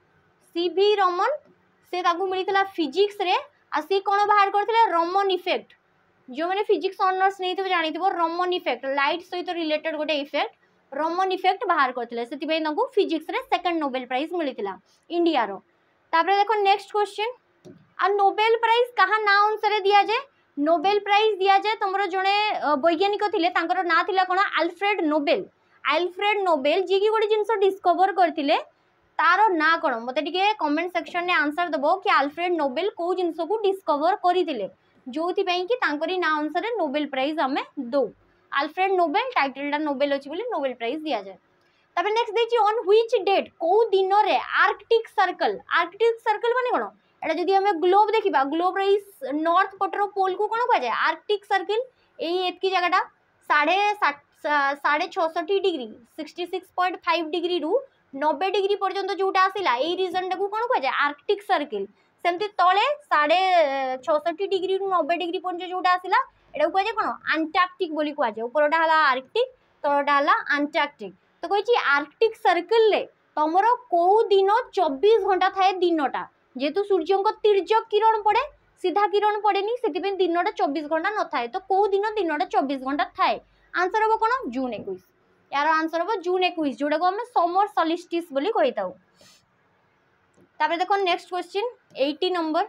सीवी रमन से तांकु मिलिथिला फिजिक्स रे आ सी कोन बाहर करथिला रमन इफेक्ट जो माने फिजिक्स ऑनर्स नै तो जानिथिबो रमन इफेक्ट लाइट सहित रिलेटेड गोटे इफेक्ट रमन इफेक्ट बाहर करथिले सेति पे तांकु फिजिक्स रे सेकंड नोबेल प्राइज मिलिथिला इंडिया रो तापरे देखो नेक्स्ट क्वेश्चन आ नोबेल प्राइज कहा ना अनुसार दिया जाए नोबेल प्राइज दिया जाए तुमरो जने वैज्ञानिक थिले तांकर ना थिला कोन Alfred Nobel Alfred Nobel ji की गोटे जिंस डिस्कवर करथिले तारो ना कोन मते टिके कमेंट सेक्शन ने आंसर दबो कि अल्फ्रेड नोबेल को जिंस को डिस्कवर करिथिले जोथि पई कि तांकरी ना अनुसार नोबेल प्राइज हमें दो अल्फ्रेड नोबेल टाइटलटा नोबेल अछि बोली नोबेल प्राइज दिया जाए तबे नेक्स्ट देछि ऑन व्हिच डेट को दिन रे आर्कटिक सर्कल आर्कटिक सर्कल माने कोन एटा जदि हमें ग्लोब देखिबा ग्लोब रे नॉर्थ पोटर पोल को कोन कह जाए आर्कटिक सर्कल एई एतकी जगहटा साढ़े साढ़े छसठी degree sixty six point five degree रु नब्बे डिग्री पर्यंत जोटा आसिला एई रीजन टाकू कोन कह जाए आर्कटिक सर्कल सेमती तले साढ़े छसठी डिग्री रु नब्बे डिग्री पर्यंत जोटा आसिला एटा कह जाए कोन अंटार्कटिक बोली कह जाए ऊपरटा हला आर्कटिक तलटा हला अंटार्कटिक तो कहिछि आर्कटिक सर्कल ले तमरो को दिन चौबीस घंटा थाए दिनटा जेतु सूर्य को तिर्यक किरण पड़े सीधा किरण पड़ेनी से दिनटा चौबीस घंटा न थाए तो कौ दिन दिनटा चौबीस घंटा थाए आंसर हम कौन जून एक यार आंसर हम जून एक जोटा को आम समर सॉलिस्टिस बोली कही था। देखो नेक्स्ट क्वेश्चन एटी नंबर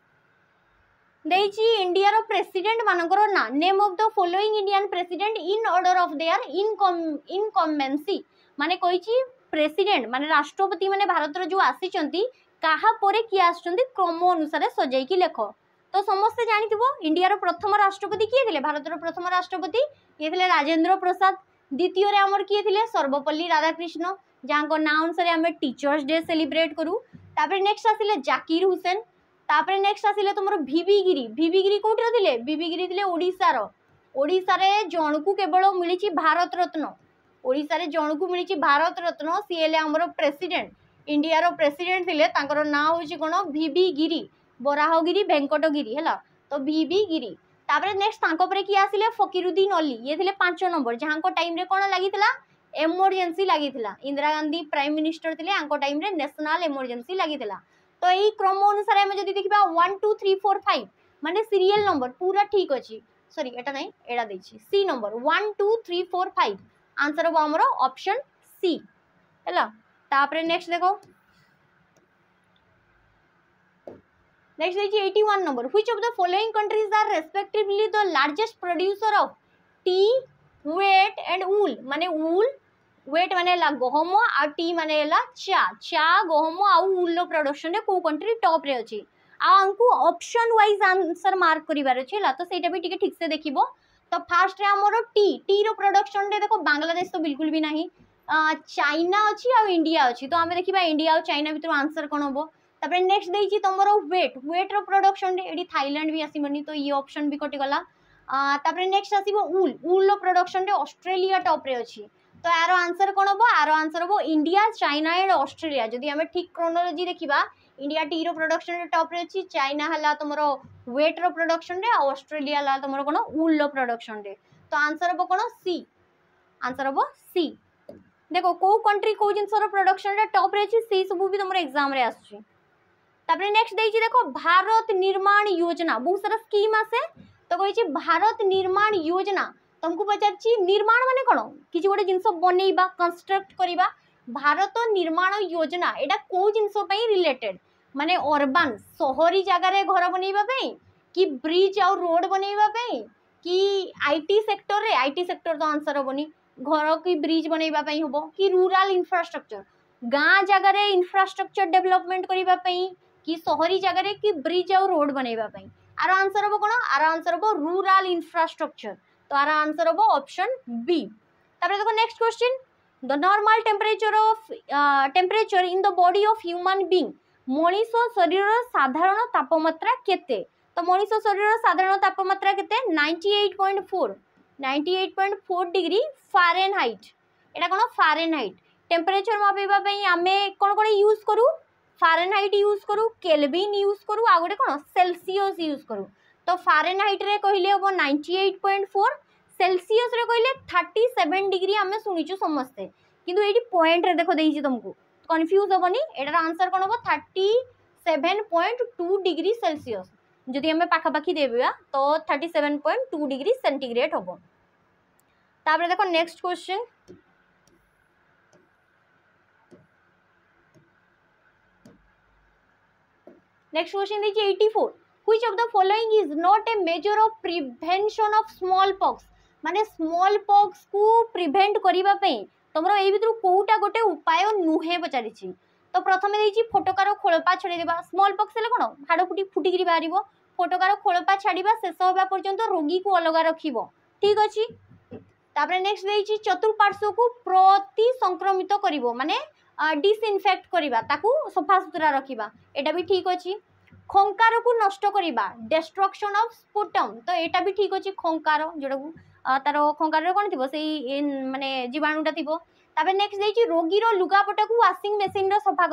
देइची इंडिया प्रेसिडेंट मानकर ना name of the following Indian president in order of their incumbency माने कही प्रेसिडेंट माने राष्ट्रपति माने भारत जो आसी कहा परे किए आसुचंती क्रम अनुसार सजाई लेख तो समस्ते जानिथिबो इंडिया प्रथम राष्ट्रपति किए थे भारत प्रथम राष्ट्रपति ये थे राजेंद्र प्रसाद द्वितीय रे आमर किए थे सर्वपल्ली राधाकृष्ण जहाँ ना अनुसार आम टीचर्स डे सेलिब्रेट करूँ। तापर नेक्स्ट आसिले जाकिर हुसैन तापर नेक्स्ट आसिले तुमर भिवी गिरी भिवी गिरी कोठी थिले भिवी गिरी थिले ओडिसा रो ओडिसा रे जणकू केवल मिली भारत रत्न ओडिसा रे जणकू मिली भारत रत्न सी हेले आमर प्रेसिडेंट इंडिया रो प्रेसिडेंट थिले तांकर ना होची कोन भिवी गिरी बराहगिरी वेंकटगिरी है तो भिवी गिरी। तापर नेक्स्ट तांको परे की आसिले फकीरुद्दीन अली ये थिले पांच नंबर जहाँ को टाइम रे कोन लागिथिला एमरजेंसी लागिथिला इंदिरा गांधी प्राइम मिनिस्टर थिले आंको टाइम रे नेशनल एमरजेंसी लागिथिला तो यही क्रम अनुसार आम जदि देखा one two three four five माने सीरियल नंबर पूरा ठीक अच्छी सॉरी एटा नहीं एटा देछि C number one two three four five answer हम हमर ऑप्शन सी है। तापर नेक्स्ट देखो नेक्स्ट देखिए eighty one number which of the following countries are respectively the largest producer of tea wheat and wool माने वूल वेट माने ला गहम आ T माने ला चा चा गहम आ वूल रो प्रोडक्शन रे को कंट्री टॉप रे अछि आ हमको ऑप्शन वाइज आंसर मार्क करिवार अछि ला तो सेटा भी ठीक ठीक से देखिबो। तो फास्ट रे हमरो टी टी रो प्रोडक्शन रे देखो बांग्लादेश तो बिल्कुल भी नहीं चाइना अच्छी आ इंडिया अच्छी तो आम देखा इंडिया और चाइना भर आंसर कौन हम। तापर नेक्स्ट देछि तुमरो वेट वेट रो प्रोडक्शन रे एडी थाईलैंड भी आसीबनी तो ये ऑप्शन भी कटि गला। तापर नेक्स्ट आसीबो ऊल ऊल रो प्रोडक्शन रे ऑस्ट्रेलिया टॉप रे अछि तो यार आंसर कौन हम आर आंसर हम इंडिया चाइना एंड ऑस्ट्रेलिया जदि आम ठीक क्रोनोलॉजी देखिबा इंडिया टी रो प्रोडक्शन रे टॉप रे अछि चाइना हला तुमरो वेट रो प्रोडक्शन रे ऑस्ट्रेलिया हला तुमरो कोन ऊल रो प्रोडक्शन रे तो आंसर हम कोन सी आंसर हम सी। देखो को कंट्री को जिनसर प्रोडक्शन रे टॉप रे अछि से सब भी तुमरो एग्जाम रे आछि। तापर नेक्स्ट देछि देखो भारत निर्माण योजना बहुत सारा स्कीम आसे तो कहि भारत निर्माण योजना तुमको पचारछि निर्माण माने कोन किछि गोटे जिंस बनेइबा कंस्ट्रक्ट करिबा भारत निर्माण योजना एटा को जिंस पई रिलेटेड माने अर्बन शहरी जगह रे घर बनेइबा पई कि ब्रिज और रोड बनेइबा पई कि आईटी सेक्टर रे आईटी सेक्टर तो आंसर होबनी घर की ब्रिज बनैबा पई होबो कि रूरल इंफ्रास्ट्रक्चर गाँ जगह रे इंफ्रास्ट्रक्चर डेवलपमेंट करिबा पई कि शहरी जगह रे कि ब्रिज और रोड बनैबा पई आर आंसर होबो कोन आर आंसर होबो रूरल इंफ्रास्ट्रक्चर तो आर आंसर होबो ऑप्शन बी। तापर देखो next question the normal temperature of temperature in the body of human being मनीष शरीर साधारण तापमात्रा केते तो मनीष शरीर साधारण तापमात्रा केते अट्ठानवे पॉइंट फोर अट्ठानवे पॉइंट फोर डिग्री फारेनहाइट एटा कोन फारेनहाइट टेम्परेचर मापिबा पई आमे कोन कोन यूज करू फारेनहाइट यूज करू केल्विन यूज करू आ गोटे कोन सेल्सियस यूज करू तो फारेनहाइट रे कहले हो अट्ठानवे पॉइंट फोर सेल्सियस रे कहले सैंतीस डिग्री आमे सुनिचु समस्ते किंतु एटी पॉइंट रे देखो देइछि तुमको कंफ्यूज होबनी एटार आंसर कोन हो सैंतीस पॉइंट टू डिग्री सेल्सियस जदि हमें पाखापाखि देबा तो सैंतीस पॉइंट टू डिग्री सेंटीग्रेड होबो। तापर देखो नेक्स्ट क्वेश्चन नेक्स्ट क्वेश्चन देखिए चौरासी which of the following is not a measure of prevention of small pox माने स्मॉल पॉक्स को प्रिवेंट करिबा पई तमरो एई भितर कोउटा गोटे उपाय नुहे पचारिछि तो प्रथमे देछि फोटोकार खोलपा छड़ी देबा स्मॉल पॉक्स ले कोन हाड़ फुटी फुटिगिरी बारिबो फोटोकार खोलपा छाड़ीबा शेष होबा पर्यंत रोगी को अलग रखिबो ठीक अछि। तापर नेक्स्ट देछि चतुर्पार्श्व को प्रति संक्रमित करिवो माने डिसइनफेक्ट करिबा ताकू सफा सुतरा रखिबा एटा भी ठीक अछि। खंकार को नष्ट करिबा डिस्ट्रक्शन ऑफ स्पुटम तो एटा भी ठीक अछि खंकार जोडा को तार खंकार रे कोन थिबो सेई माने जीवाणुटा थिबो। तापर नेक्स्ट देछि रोगी रो लुगापटा को वाशिंग मशीन रो सफा करिबा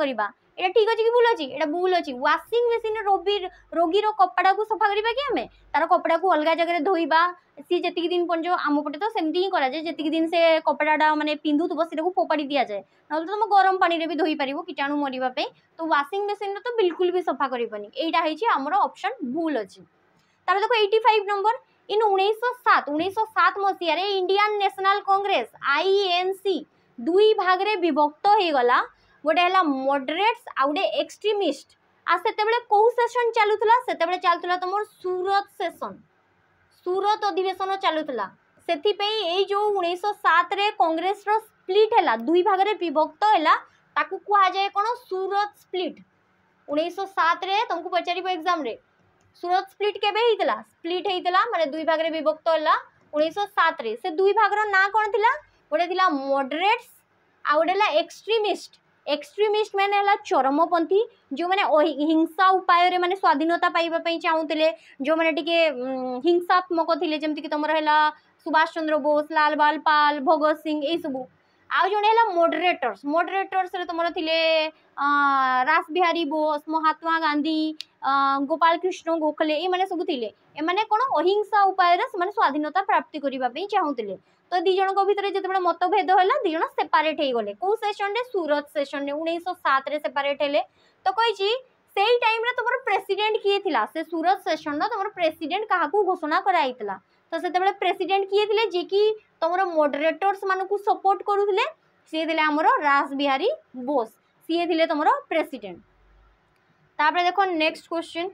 এটা ঠিক ଅଛି କି ଭୁଲ ଅଛି? এটা ଭୁଲ ଅଛି। ୱାସିଂ ମେସିନ ରୋଗୀ ରୋଗୀର କପଡ଼ାକୁ ସଫା କରିବା କି ଆମେ ତାର କପଡ଼ାକୁ ଅଲଗା ଜାଗାରେ ଧୋଇବା सी जेतिक दिन पर्यटन आम पटे तो सेमती ही कराए जेतिक दिन से कपड़ाटा माने पिंधुव से फोपाड़ी दि जाए ना तो तुम गरम पानी रे भी धोई पार कीटाणु मरवाई तो वाशिंग मशीन तो बिल्कुल भी सफा करनी यहाँ आमर ऑप्शन भूल अच्छी। तार देखो एटी फाइव नंबर इन उन्नीस सात उन्नीस सात मसीह इंडियन नेशनल कांग्रेस आईएनसी दुई भाग रे विभक्त हो गला गोटे है मॉडरेट्स आ गोटे एक्सट्रीमिस्ट आ सेतेबेले कौ सेशन चलुला सेतेबेले चलुला तुम सूरत सेशन सूरत अधिवेशन चलुला से जो उन्नीस सात रे कांग्रेस रो स्प्लिट है दुई भाग रे विभक्त है ताकू कहा जाए कौन सूरत स्प्लिट उन्नीस सात रे तुमको पचार एग्जाम रे सूरत स्प्लिट केबे हितला स्प्लिट हितला माने दुई भाग रे विभक्त है उन्नीस सात रे से दुई भाग रो ना कौन थिला गोटे थिला मॉडरेट्स आ गोटे ला एक्सट्रीमिस्ट एक्सट्रीमिस्ट मैंने है चरमपंथी जो मैंने हिंसा उपाय रे माने स्वाधीनता पाइबा चाहूले जो मैंने टिके हिंसात्मक थिले जेमति कि तुमर है सुभाष चंद्र बोस लाल बाल पाल भगत सिंह यही सबू आउ जड़े है मॉडरेटर्स मॉडरेटर्स रे तुमर थिले रास बिहारी बोस महात्मा गांधी गोपाल कृष्ण गोखले ये माने सब थिले ए माने कोन अहिंसा उपाय रे माने स्वाधीनता प्राप्ति करिबा पई चाहूले तो दी जन भितर जो मतभेद है दी जन सेपारेट हो गले कौ सेशन रे सूरत सेशन रे उन्नीस सात रे सेपारेट हेले तो कही से टाइम रे तुम प्रेसिडेंट किए थिला से सूरत सेशन तुम प्रेसिडेंट क्या घोषणा कराइला तो से प्रेसिडेंट किए थिले जे कि तुम मॉडरेटर्स मानकू सपोर्ट करुले सी थे आमर रास बिहारी बोस सी थे तुम प्रेसिडेंट। तापर देखो नेक्स्ट क्वेश्चन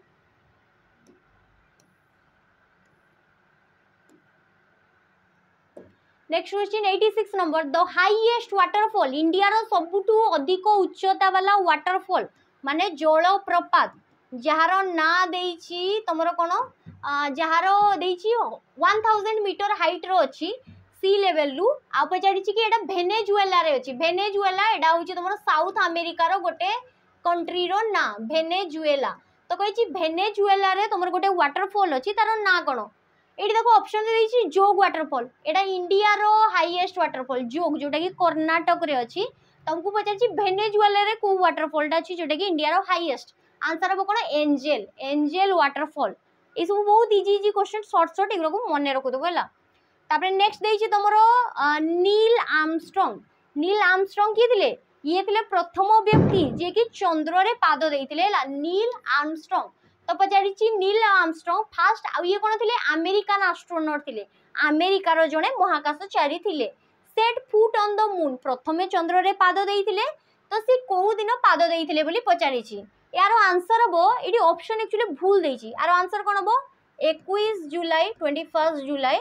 नेक्स्ट क्वेश्चन छियासी number the highest waterfall India रो सबुठु अधिक उच्चता वाला वाटरफॉल माने जलप्रपात जार ना देइछि तमरो कोन जार देइछि वन थाउजेंड मीटर हाइट रो अछि सी लेवल रु आ पचारि छि कि एटा वेनेजुएला रे अछि वेनेजुएला एटा होछि तमरो साउथ अमेरिका रो गोटे कंट्री रो ना वेनेजुएला तो कहि छि वेनेजुएला रे तमरो गोटे वाटरफॉल अछि तार ना कोन ये देखो ऑप्शन दे जोग वाटरफॉल एटा इंडिया रो हाईएस्ट वाटरफॉल जोग जोटा कि कर्नाटक रे अछि तुमको पचार वेनेजुएला रे को वाटरफॉल अछि जोटा कि इंडिया रो हाईएस्ट आंसर हम कोन एंजेल एंजेल वाटरफॉल ये सब बहुत easy easy question short short एगुलो को मन रखु दो होला। तापर नेक्स्ट देछि तमरो नील आर्मस्ट्रांग नील आर्मस्ट्रांग किए थिले ये थिले प्रथम व्यक्ति जे कि चंद्र रे पाद देइथिले नील आर्मस्ट्रांग तो पचारि नील आर्मस्ट्रांग फास्ट आ ये कोन थिले अमेरिकन एस्ट्रोनॉट थिले अमेरिका रो जने महाकाशचारी थिले set foot on the moon प्रथमे चंद्र रे पाद देइथिले तो से को दिन पाद देइथिले बोली पचारि छि यार आंसर हबो एडी ऑप्शन एक्चुअली भूल देइ छि यार आंसर कोन हबो इक्कीस जुलाई इक्कीस जुलाई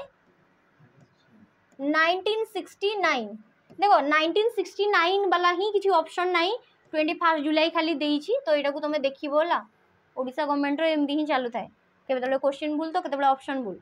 नाइनटीन सिक्सटी नाइन देखो नाइनटीन सिक्सटी नाइन वाला ही किछि ऑप्शन नाही इक्कीस जुलाई खाली देइ छि तो एटा को तमे देखिबो ला ओडिशा गवर्नमेंट रो एमदी ही चालू थाए केबेले क्वेश्चन भूल तो केतेबेले ऑप्शन भूल।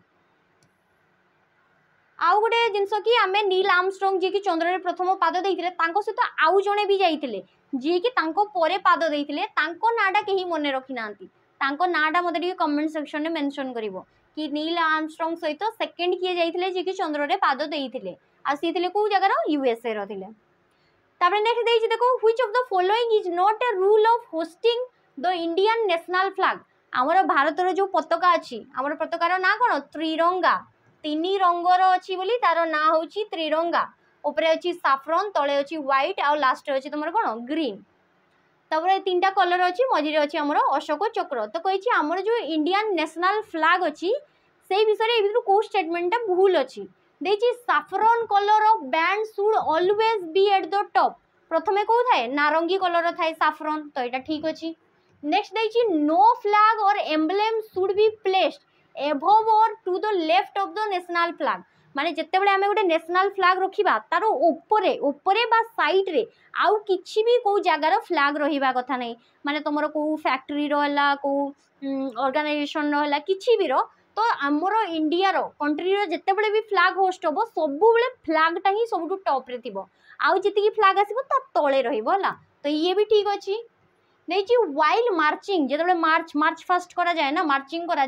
आउ गोटे जिनस कि आमे नील आर्मस्ट्रांग जे कि चंद्र रे प्रथम पाद देइथिले तांको सहित आउ जणे भी जाइथिले जे कि तांको परे पाद देइथिले तांको नाडा केही मने रखि नांती तांको नाडा मते टिके कमेंट सेक्शन में मेंशन करिवो कि नील आर्मस्ट्रांग सहित सेकंड किए जाइथिले जे कि चंद्र रे पाद देइथिले आ सी थिले को जगह रो यूएसए रो थिले। तापर नेक्स्ट देइछि देखो which of the following is not a rule of hoisting the Indian national flag आमर भारत रो जो पताका अछि आमर पताकार ना कोन त्रिरंगा तीन रंगर अच्छी बोली तार ना हूँ त्रिरंगा ऊपर अच्छी साफ्रन तले अच्छी व्हाइट आउ लास्ट अच्छी तुम कौन ग्रीन तापर तीन टा कलर अच्छी मझे अच्छी आमर अशोक चक्र तो कही आमर जो इंडियन नेशनल फ्लैग अच्छी से विषय ये कौ स्टेटमेंटा भूल अच्छी देखिए saffron colour of band should always be at the top प्रथमे कौ थाए नारंगी कलर थाए साफ्रन तो यहाँ ठीक अच्छी। नेक्स्ट देखिए no flag or emblem should be placed above or to the left of the national flag माने जिते बड़े आमे गोटे नेशनल फ्लैग रखिबा तार ऊपरे ऊपरे बा साइड रे आउ किछि भी को जगार फ्लैग रहिबा कथा नै माने तमरो को फैक्ट्री रो हला को ऑर्गेनाइजेशन रो हला किछि भी रो तो हमरो इंडिया रो कंट्री रो जिते बड़े भी फ्लैग होस्ट होबो सबु बेले फ्लैग टा ही सबुटु टॉप रे थिबो आउ जति की फ्लैग आसीबो ता तळे रहिबो हला तो ये भी ठीक अछि नै छी वाइल मार्चिंग जेते बड़े मार्च मार्च फास्ट करा जाए ना मार्चिंग करा जाए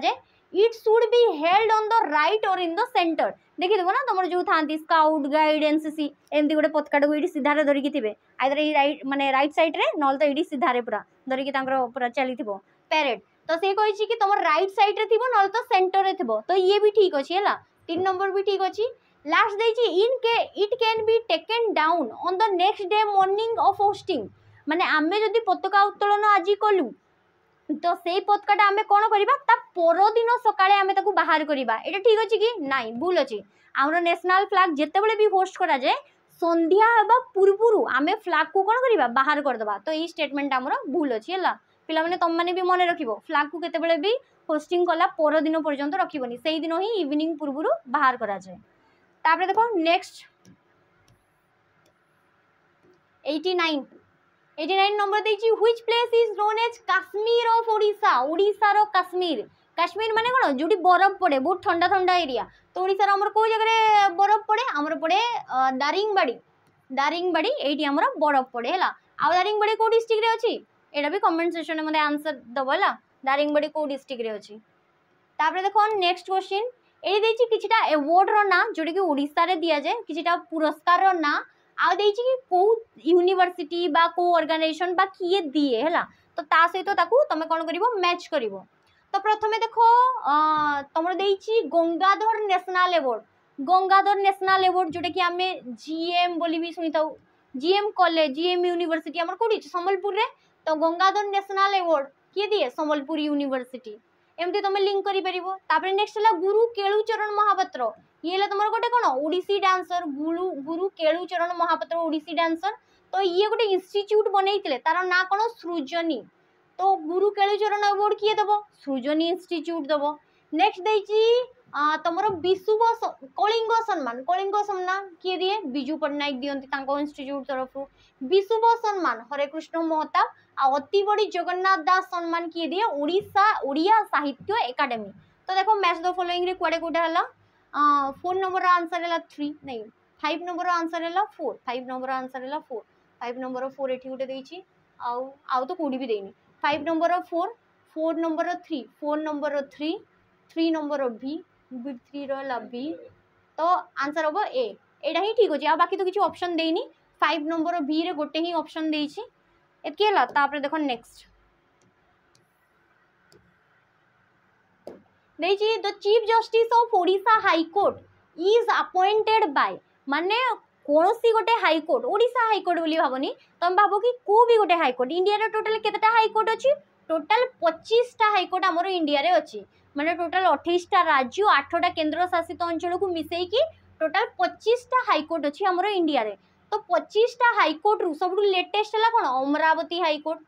it should be held on the right or in the centre देखी देव ना तुम जो था स्काउट गाइड एनसीसी एमती गोटे पताका को ये सीधारे धरिकी थे आइदर ये राइट माने राइट साइड रे नल तो ये सीधारे पूरा धरिकी पूरा चली पैरेड तो से कही कि तुम राइट साइड रे थी ना तो सेंटर रे थी तो ये भी ठीक अच्छे है तीन नंबर भी ठीक अच्छे लास्ट देछि in case it can be taken down on the next day morning of hoisting माने आमे जदि पताका उत्तोलन आज कलु तो से पताकाटा आमे कोन करिबा ता पर दिन सकाळे आमे ताकू बाहर करिबा एटा ठीक अछि कि नाही भूल अछि हमर नेशनल फ्लैग जेते बेले भी होस्ट करा जाय संध्या हेबा पूर्वरु आमे फ्लैग को कोन करिबा बाहर कर देबा तो ई स्टेटमेंट हमर भूल अछि हला पिला माने तम माने भी मने रखिबो फ्लैग को केते बेले भी होस्टिंग कला पर दिन पर्यंत रखिबोनी सेही दिन ही इवनिंग पूर्वरु बाहर करा जाय तापरे देखो नेक्स्ट नवासी नवासी नंबर देछि which place is known as Kashmir of Odisha Odisha रो काश्मीर काश्मीर माने कोन जोडी बरफ पड़े बहुत ठंडा ठंडा एरिया तो ओडिशा रो हमर को जगह रे बरफ पड़े हमर पड़े दारिंगबाड़ी दारिंगबाड़ी एठी हमर बरफ पड़े हला आ दारिंगबाड़ी को डिस्ट्रिक्ट रे अछि एटा भी कमेंट सेक्शन में मते आंसर दबला दारिंगबाड़ी को डिस्ट्रिक्ट रे अछि तापरे देखो नेक्स्ट क्वेश्चन एई देछि किछटा अवार्ड रो ना जोडी कि ओडिशा रे दिया जाय किछटा पुरस्कार रो ना आ देछि कि को यूनिवर्सिटी बा को ऑर्गेनाइजेशन बा किए दिए हला तो ता सहित ताकू तमे कोन करिवो मैच करिवो तो प्रथमे देखो तमर देछि Gangadhar national award Gangadhar national award जोटा कि आमे जीएम बोली भी सुनिताऊ जीएम कॉलेज जीएम यूनिवर्सिटी हमर कोडी संबलपुर रे तो गंगाधर नेशनल अवार्ड किए दिए संबलपुर यूनिवर्सिटी एमती तुम लिंक करि परिबो तापर नेक्स्ट हला गुरु केलुचरण महापात्र ये हला तुमर गोटे कोन ओडिसी डांसर गुरु गुरु केलुचरण महापात्र ओडिसी डांसर तो ये गोटे इंस्टीट्यूट बनैतिले तार ना कोन सृजनी तो गुरु केलुचरण अवार्ड किए दबो सृजनी इंस्टीट्यूट दबो नेक्स्ट देछि तुमर विशुभ कलिंग सम्मान कलिंग सम्मान किए दिए बिजू पटनायक दियंती तांको इंस्टीट्यूट तरफ विशुभ सम्मान हरे कृष्ण महताब आ अति बड़ी जगन्नाथ दास सम्मान किए दिए ओडिशा ओडिया साहित्य एकेडमी तो देखो मैच द फॉलोइंग रे कुआडे कोटा हला फोर नंबर आंसर हला थ्री नहीं फाइव नंबर आंसर हला फोर फाइव नंबर आंसर हला फोर फाइव नंबर फोर एठी गुटे देछि आउ आउ तो कोडी भी देनी five number four four number three four number three three number B B three रला बी तो आंसर होबो ए एडा ही ठीक होची आ बाकी तो किछ ऑप्शन देनी फाइव नंबर बी रे गोटे ही ऑप्शन देछि एतके हला तापर देखो नेक्स्ट देछि the chief justice of Odisha high court is appointed by माने कोनोसी गोटे high court Odisha high court बोली भाबनी तम भाबो कि को भी गोटे हाई कोर्ट इंडिया रे टोटल केतेटा हाई कोर्ट अछि टोटल पच्चीस टा हाई कोर्ट हमरो इंडिया रे अछि माने टोटल अट्ठाईस टा राज्य आठ टा केंद्र शासित अंचल को मिसई की टोटल पच्चीस टा हाई कोर्ट अछि हमरो इंडिया रे तो पच्चीस टा हाई कोर्ट रु सबु लेटेस्ट हला कोन Amaravati high court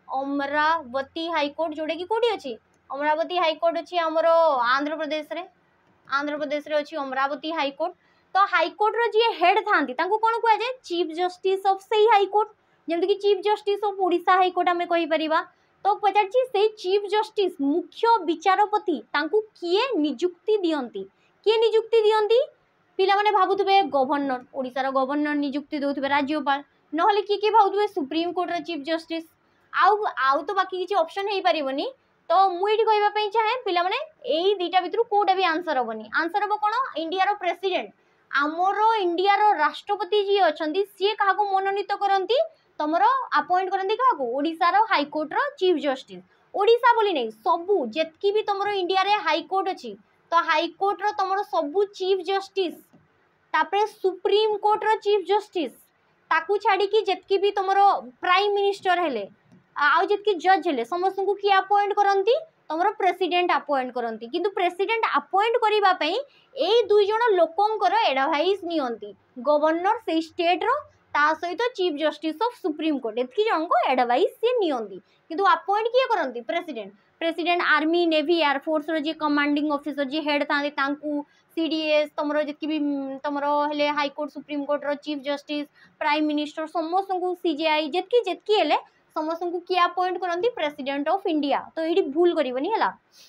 Amaravati high court जोडे की कोडी अछि अमरावती हाई कोर्ट अछि हमरो आंध्र प्रदेश रे आंध्र प्रदेश रे अछि अमरावती हाई कोर्ट तो हाई कोर्ट रो जे हेड थांती तांको कोन कुआ जाय चीफ जस्टिस ऑफ सेही हाई कोर्ट जेमति कि chief justice of Odisha high court हमें कहि परिबा तो पचारछि से चीफ जस्टिस मुख्य विचारपति तांको किए नियुक्ति दियंती किए नियुक्ति दियंती पिला माने भाबुथबे गवर्नर ओडिसा रो गवर्नर नियुक्ति दोथबे राज्यपाल नहले की की भाबुथबे सुप्रीम कोर्ट रो चीफ जस्टिस आउ आउ तो बाकी किछि ऑप्शन हेई परिबनी तो मु एठी कहबा पई चाहे पिला माने एई दुईटा भितरु कोटा भी आंसर होबनी आंसर होबो कोन इंडिया रो प्रेसिडेंट आमरो इंडिया रो राष्ट्रपति जी अछंती सी काहा को मनोनीत करंती तमरो अपॉइंट करंती काहा को ओडिसा रो हाई कोर्ट रो चीफ जस्टिस ओडिसा बोली नै सबु जेतकी भी तमरो इंडिया रे हाई कोर्ट अछि तो हाई कोर्ट रो तमरो सबु चीफ जस्टिस तापरे सुप्रीम कोर्ट रो चीफ जस्टिस ताकू छाड़ी की जेतकी भी तमरो प्राइम मिनिस्टर हेले आउ जेतकी जज हेले समस्त को की अपॉइंट करंती तमरो प्रेसिडेंट अपॉइंट करंती किंतु प्रेसिडेंट अपॉइंट करिबा पई एई दुई जण लोकंकर एडवाइस नियंती गवर्नर से स्टेट रो ता सहित chief justice of supreme court एतकी जण को एडवाइस से नियंती किंतु अपॉइंट किए करंती president president army navy air force रो जे कमांडिंग ऑफिसर जे हेड थांती तांकू सीडीएस तमरो जेतकी भी तमरो हेले हाई कोर्ट सुप्रीम कोर्ट रो चीफ जस्टिस प्राइम मिनिस्टर समस्त को सीजेआई जेतकी जेतकी हेले समस्त को किए अपॉइंट करंती प्रेसिडेंट ऑफ इंडिया तो एडी भूल करिवनी हला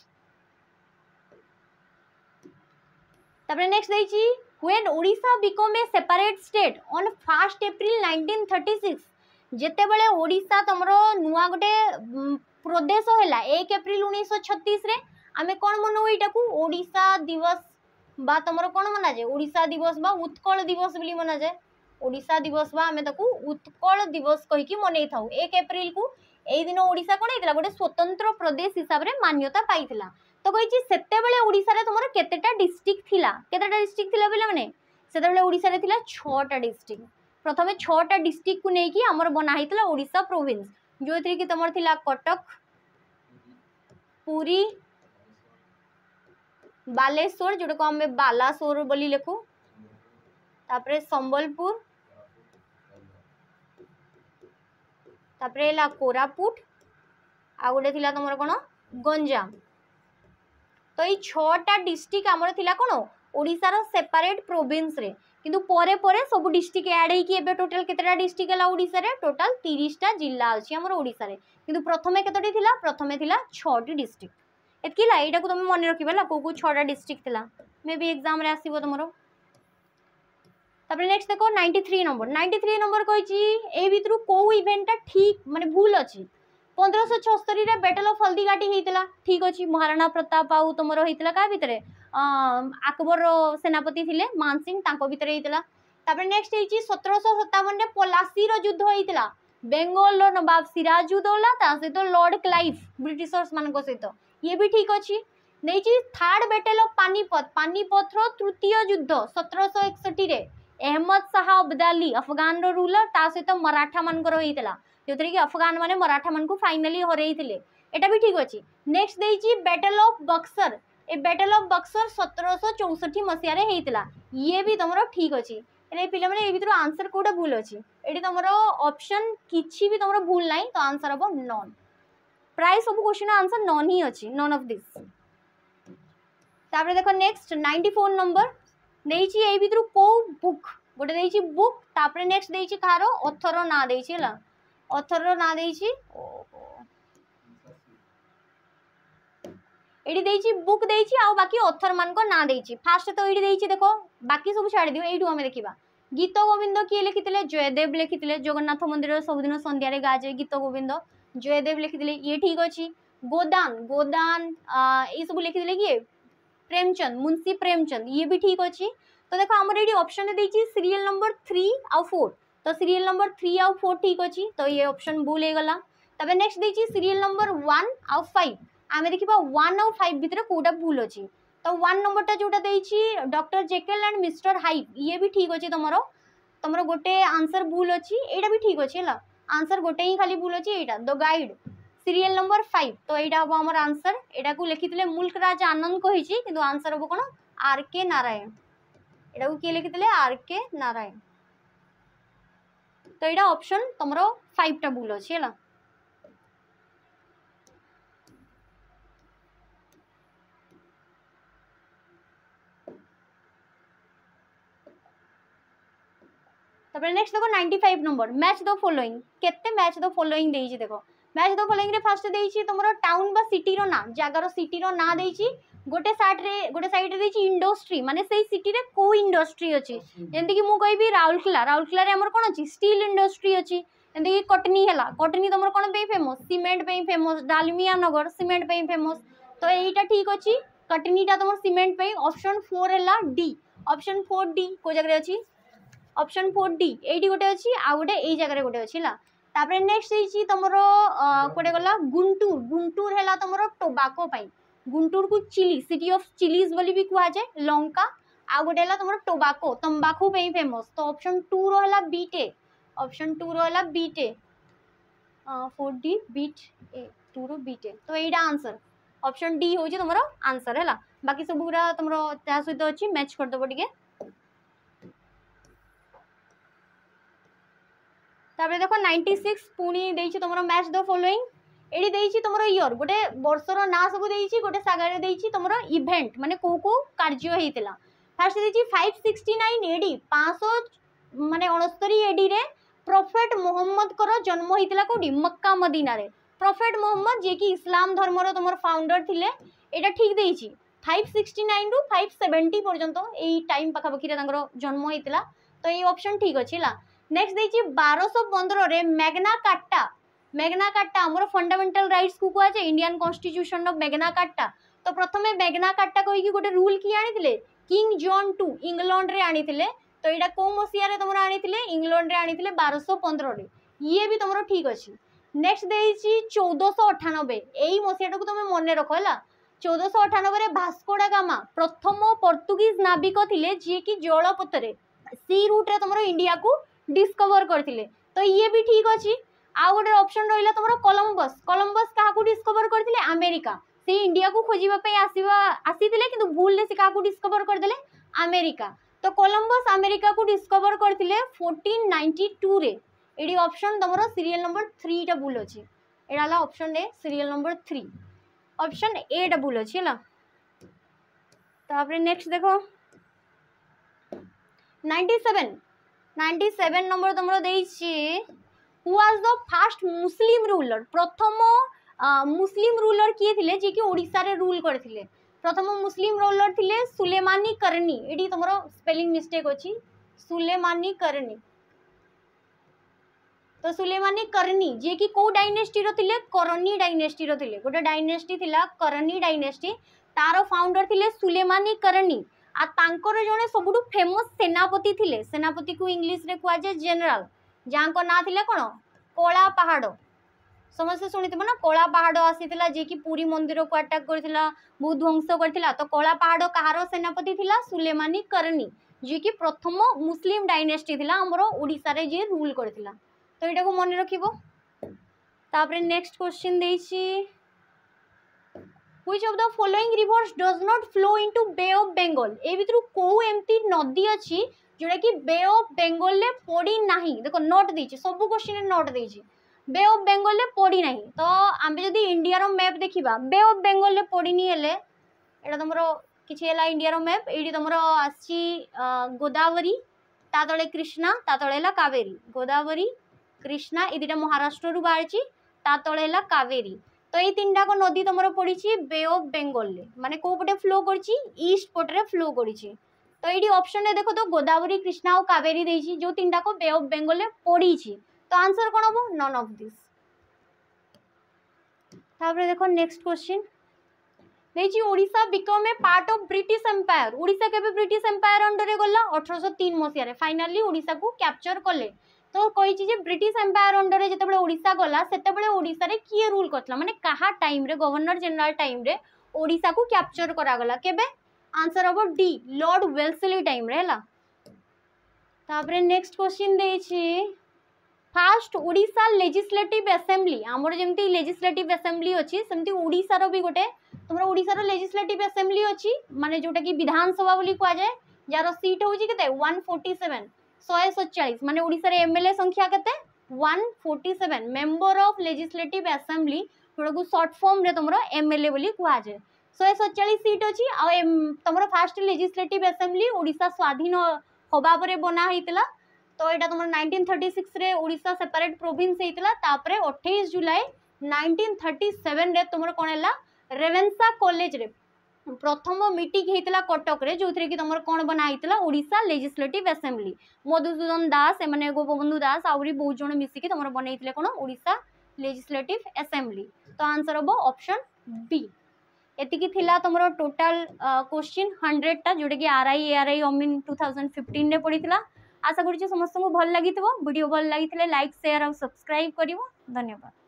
तापर नेक्स्ट देछि when Odisha become a separate state on first April nineteen thirty-six जेते बेले ओडिशा तमरो नुआ गोटे प्रदेश हैला एक अप्रैल उन्नीस सौ छत्तीस रे आमे कौन मनाऊ एटा को ओडिशा दिवस बा तुमर कौन मना जाए ओडिशा दिवस बा उत्कल दिवस बोली मना जाए ओडिशा दिवस बा आमे ताकू उत्कल दिवस कहि कि मनै थाउ एक अप्रैल को एई दिन ओडिशा कोन हेतला गोटे स्वतंत्र प्रदेश हिसाब रे मान्यता पाइथिला तो कहिछि सेते बेले ओडिशा रे तुमर केतेटा डिस्ट्रिक्ट थिला केतेटा डिस्ट्रिक्ट थिला बेले माने सेते बेले ओडिशा रे थिला छटा डिस्ट्रिक्ट प्रथमे छटा डिस्ट्रिक्ट को नै कि हमर बना हेतला ओडिशा प्रोविंस जोथि कि तुमर थिला कटक पुरी बालेश्वर जोटा को हमें बालासोर बोली लिखू तापरे संबलपुर तापरे ला कोरापुट आ गोटे थिला तुमर कोन गंजाम तो ये छटा डिस्ट्रिक्ट आमर थिला कोन ओडिसा रो सेपरेट प्रोविंस रे किंतु परे परे सब डिस्ट्रिक्ट ऐड है कि एबे टोटल केतेटा डिस्ट्रिक्ट हला ओडिसा रे टोटल तीस टा जिल्ला अछि हमर ओडिसा रे किंतु प्रथमे केतोटी थिला प्रथमे थिला छटी डिस्ट्रिक्ट एतकिला एटा को तुम मन रखिबला को को छटा डिस्ट्रिक्ट थिला मे भी एग्जाम रे आसीबो तुमरो तापर नेक्स्ट देखो तिरानवे नंबर तिरानवे नंबर कहिची ए भितरु को इवेंट ता ठीक माने भूल अछि पंद्रह सौ छिहत्तर रे बैटल ऑफ हल्दीघाटी हेतिला ठीक अछि महाराणा प्रताप आउ तुमरो हेतिला का भितरे अकबर सेनापति थिले मान सिंह तांको भितरे हेतिला तापर नेक्स्ट हेची सत्रह सौ सत्तावन रे पलासी रो युद्ध हेतिला बेंगल रो नवाब सिराजुद्दौला ता सहित लॉर्ड क्लाइव ब्रिटिशर्स मान को सहित ये भी ठीक अच्छी नहीं third battle of Panipat Panipat रो तृतीय युद्ध सत्रह सौ एकसठ रे अहमद शाह अब्दाली अफगान रो रूलर ता सहित मराठा मान को होइतला जोतरे कि अफगान माने मराठा मान को फाइनली हरैथिले एटा भी ठीक अच्छी नेक्स्ट देइची बैटल ऑफ बक्सर ए बैटल ऑफ बक्सर सत्रह सौ चौसठ मसिया रे हेइतला ये भी तमरो ठीक अच्छी एने पिले माने ए भितर आंसर कोडा भूल अच्छी एडी तमरो ऑप्शन किछि भी तमरो भूल नाही तो आंसर हबो नॉन प्राय सब क्वेश्चन आंसर नॉन ही अच्छी नॉन ऑफ दिस तापर देखो नेक्स्ट चौरानवे नंबर देइची ए भितर को बुक गोटे देइची बुक तापर नेक्स्ट देइची कारो ऑथर रो ना देइची हला ऑथर रो ना देइची एडी देइची बुक देइची आ बाकी ऑथर मान को ना देइची फास्ट तो एडी देइची देखो बाकी सब छाड़ दियो एडू हमें देखिबा गीत गोविंद किए लिखिथिले जयदेव लिखिथिले जगन्नाथ मंदिर सबदिन संध्या रे गाजे गीत गोविंद जयदेव लिखिथिले ये ठीक अच्छी गोदान गोदान ये सब लिखिथिले किए प्रेमचंद मुंशी प्रेमचंद ये भी ठीक अच्छी तो देखो आमर ये ऑप्शन देइची सीरियल नंबर थ्री आ फोर तो सीरियल नंबर थ्री आ फोर ठीक अच्छी तो ये ऑप्शन भूल हो गला तब नेक्स्ट देइची सीरियल नंबर वन आ फाइव आमे देखिबा वन आ फाइव भितर कोडा भूल अच्छी तो वन नंबर टा जोटा देइची doctor Jekyll and mister Hyde ये भी ठीक अच्छी तुमरो तुमरो गोटे आंसर भूल अच्छी एटा भी ठीक अच्छी हला आंसर गोटे ही खाली भूल अच्छी एटा the guide serial number five तो एटा हम हमर आंसर एटा को लिखिथिले मुल्क राज आनंद कहिची किंतु आंसर हबो कोन आर के नारायण एटा को के लिखिथिले आर के नारायण तो एटा ऑप्शन तमरो फाइव टा भूल अछि हला तब नेक्स्ट देखो पचानवे नंबर मैच द फॉलोइंग केते मैच द फॉलोइंग देइची देखो मैच द फॉलोइंग रे फर्स्ट देइची तुमरो टाउन बा सिटी रो ना जगार सिटी रो ना देइची गोटे साइड रे गोटे साइड रे देइची इंडस्ट्री माने सेही सिटी रे को इंडस्ट्री अछि जेंति कि मु कहबी राउरकेला राउरकेला रे हमर कोन अछि स्टील इंडस्ट्री अछि जेंति कि कटनी हला कटनी तुमर कोन पे फेमस सीमेंट पे फेमस डालमिया नगर सीमेंट पे फेमस तो एटा ठीक अछि कटनी ता तुमर सीमेंट पे ऑप्शन फोर हला डी ऑप्शन फोर डी को जगह अछि ऑप्शन फोर डी एटी गोटे अच्छी आ गोटे एई जगह गोटे अच्छी ला तापर नेक्स्ट हेची तमरो कोडे गला गुंटूर गुंटूर हैला तमरो टोबाको पई गुंटूर को चिली सिटी ऑफ चिलीज बोली भी कुआ जाय लंका आ गोटे हैला तमरो टोबाको तंबाकू पई फेमस तो ऑप्शन टू रो हैला बीटे ऑप्शन टू रो हैला बीटे फोर डी बीट ए टू रो बीटे तो एटा आंसर ऑप्शन डी होची तमरो आंसर हैला बाकी सब पूरा तमरो ता सहित अछि मैच कर दबो टिके तापर देखो छियानवे पुणी देइछि तमरो मैच द फॉलोइंग एडी देइछि तमरो ईयर गोटे वर्षर ना सब देइछि गोटे सागारे देइछि तमरो इवेंट माने को को कार्य हेतिला फर्स्ट देइछि पाँच सौ उनहत्तर एडी पाँच सौ माने उनहत्तर एडी रे प्रॉफेट मोहम्मद कर जन्म हेतिला कोडी मक्का मदीना रे प्रॉफेट मोहम्मद जे कि इस्लाम धर्म रो तमरो फाउंडर थिले एटा ठीक देइछि पाँच सौ उनहत्तर रु पाँच सौ सत्तर पर्यंत एई टाइम पाखा पाखी रे तांगर जन्म हेतिला तो ये ऑप्शन ठीक अछि ला नेक्स्ट देइछि बारह सौ पंद्रह रे मैग्ना कार्टा मैग्ना कार्टा हमर फंडामेंटल राइट्स को कुआ जे Indian constitution of Magna Carta तो प्रथमे मैग्ना कार्टा कहीकि गोटे रूल किए आनी किंग जॉन टू इंग्लैंड रे आनी तो यहाँ कौ मसीह तुम आनी इंग्लैंड रे आनी बारश पंद्रह ये भी तुम ठीक अच्छे। नेक्स्ट देती चौदह अठानबे यही मसीहा को तुम मन रख है चौदह अठानबे भास्कोडा गामा प्रथम पोर्तुगीज नाविक थे जी कि जलपथरे सी रूट रे तुम इंडिया को डिस्कवर करते तो ये भी ठीक अच्छे। आउ गोटे ऑप्शन रहा तुम कोलंबस कोलंबस क्या डिस्कवर करते अमेरिका से इंडिया को खोजापी आसवा आसी कि भूल से क्या डिस्कवर करदे अमेरिका तो कोलंबस अमेरिका को डिस्कवर करते फोर्टीन नाइंटी टू रे ये ऑप्शन तुम सीरियल नंबर थ्री टा भूल अच्छे यहाँ ऑप्शन ए सीरियल नंबर थ्री ऑप्शन ए टा भूल अच्छे है। तापर नेक्स्ट देखो ninety seven ninety seven number तुम देछि who was the first Muslim ruler प्रथम मुस्लिम रूलर किए थे जी कि ओडिशा रे रूल करथिले प्रथम मुस्लिम रूलर थिले सुलेमानी करनी एडी तुम स्पेलिंग मिस्टेक अच्छी सुलेमानी करनी तो सुलेमानी करनी जी कि कौ डायनेस्टी रो थिले करनी डायनेस्टी रो थिले गोटे डायनेस्टी थिला करनी डायनेस्टी तार फाउंडर थिले सुलेमानी करनी आ तांकर जने सबुठु फेमस सेनापति थिले सेनापति को इंग्लिश रे कुआ जाय जनरल जांको ना थिले कोन कोला पहाड़ समस्त शुणिथिबो ना कोला पहाड़ आसीथिला जे कि पुरी मंदिर को अटैक करथिला बहुत ध्वंस करथिला तो कोला पहाड़ कहार सेनापति थिला सुलेमानी करनी जे कि प्रथम मुस्लिम डायनेस्टी थिला हमर ओडिसा रे जे रूल करथिला तो एटा को मन रखिबो। तापरे नेक्स्ट क्वेश्चन देछि Which of the following rivers does not flow into Bay of Bengal ए भितर को एमती नदी अच्छी जोड़ा कि बे ऑफ बेंगल ले पड़ी नहीं देखो नोट देछि सब क्वेश्चन नोट देछि बे ऑफ बेंगल ले पड़ी नहीं तो आम जदि इंडिया रो मैप देखिबा बे ऑफ बेंगल ले पड़ी नहीं हेले एटा तुमरो किछि हेला इंडिया रो मैप एडी तुमरो आछि गोदावरी ता तळे कृष्णा ता तळे हेला कावेरी गोदावरी कृष्णा ए दुटा महाराष्ट्र रु बाहरछि ता तळे हेला कावेरी तो ये तीन टाक नदी तुम पड़ी बे ऑफ बेंगल माने को पटे फ्लो करछि ईस्ट पटे फ्लो करछि तो ये ऑप्शन देखो तो गोदावरी कृष्णा और कावेरी देछि जो तीन टाक बे ऑफ बेंगल पड़ी तो आंसर कौन हम नन ऑफ दिस। तापर देखो नेक्स्ट क्वेश्चन देखिए Odisha become a part of British empire Odisha केबे ब्रिटिश एम्पायर अंडर रे गला अठारह सौ तीन मसीह फाइनली ओडिशा को कैप्चर कले तो कही ब्रिटिश एम्पायर अंडर रे जिते ओडिशा गला सेते ओडिशा रे किए रूल करथला माने कहा टाइम रे गवर्नर जनरल टाइम रे ओडिशा को कैप्चर करा गला केबे आंसर हो डी लॉर्ड वेल्सली टाइम रे हला। तापरे नेक्स्ट क्वेश्चन देछि फास्ट ओडिशा लेजिस्लेटिव असेंबली हमर जेमती लेजिस्लेटिव असेंबली अछि सेमती ओडिशा रो भी गोटे तुमरा ओडिशा रो लेजिस्लेटिव असेंबली अछि माने जोटा कि विधानसभा बोली कुआ जाय जार सीट होछि केते वन फोर्टी सेवन शहे सतचाश माने ओडिशा रे एमएलए संख्या केते one forty seven member of legislative assembly जोड़ा को शॉर्ट फॉर्म रे तुमरो एमएलए बोली कुआ जाय शहे सतचाश सीट अछि आ तुमरो फास्ट लेजिस्लेटिव असेंबली ओडिशा स्वाधीन होबा परे बना हेतिला तो एटा तुमरो नाइंटीन थर्टी सिक्स रे ओडिशा सेपरेट प्रोविंस हेतिला तापरे अट्ठाईस जुलाई नाइंटीन थर्टी सेवन रे तुमरो कोन हला रेवेन्सा कॉलेज रे प्रथम मीटिंग होता कटक रे जो कि तुम कौन बना होता ओडिशा लेजिस्लेटिव असेंबली मधुसूदन दास एम गोपबंधु दास आहरी बहुत जन मिसिकी तुम बनई कौन ओडिशा लेजिस्लेटिव असेंबली तो आंसर हम ऑप्शन बी। एतिकी थिला तुम टोटाल क्वेश्चन हंड्रेड टा जोटा कि R I A R I अमीन टू थाउजेंड फिफ्टीन रे पड़ी आशा करुँ समस्त को भल लगी वीडियो भल लगी लाइक शेयर और सब्सक्राइब कर धन्यवाद।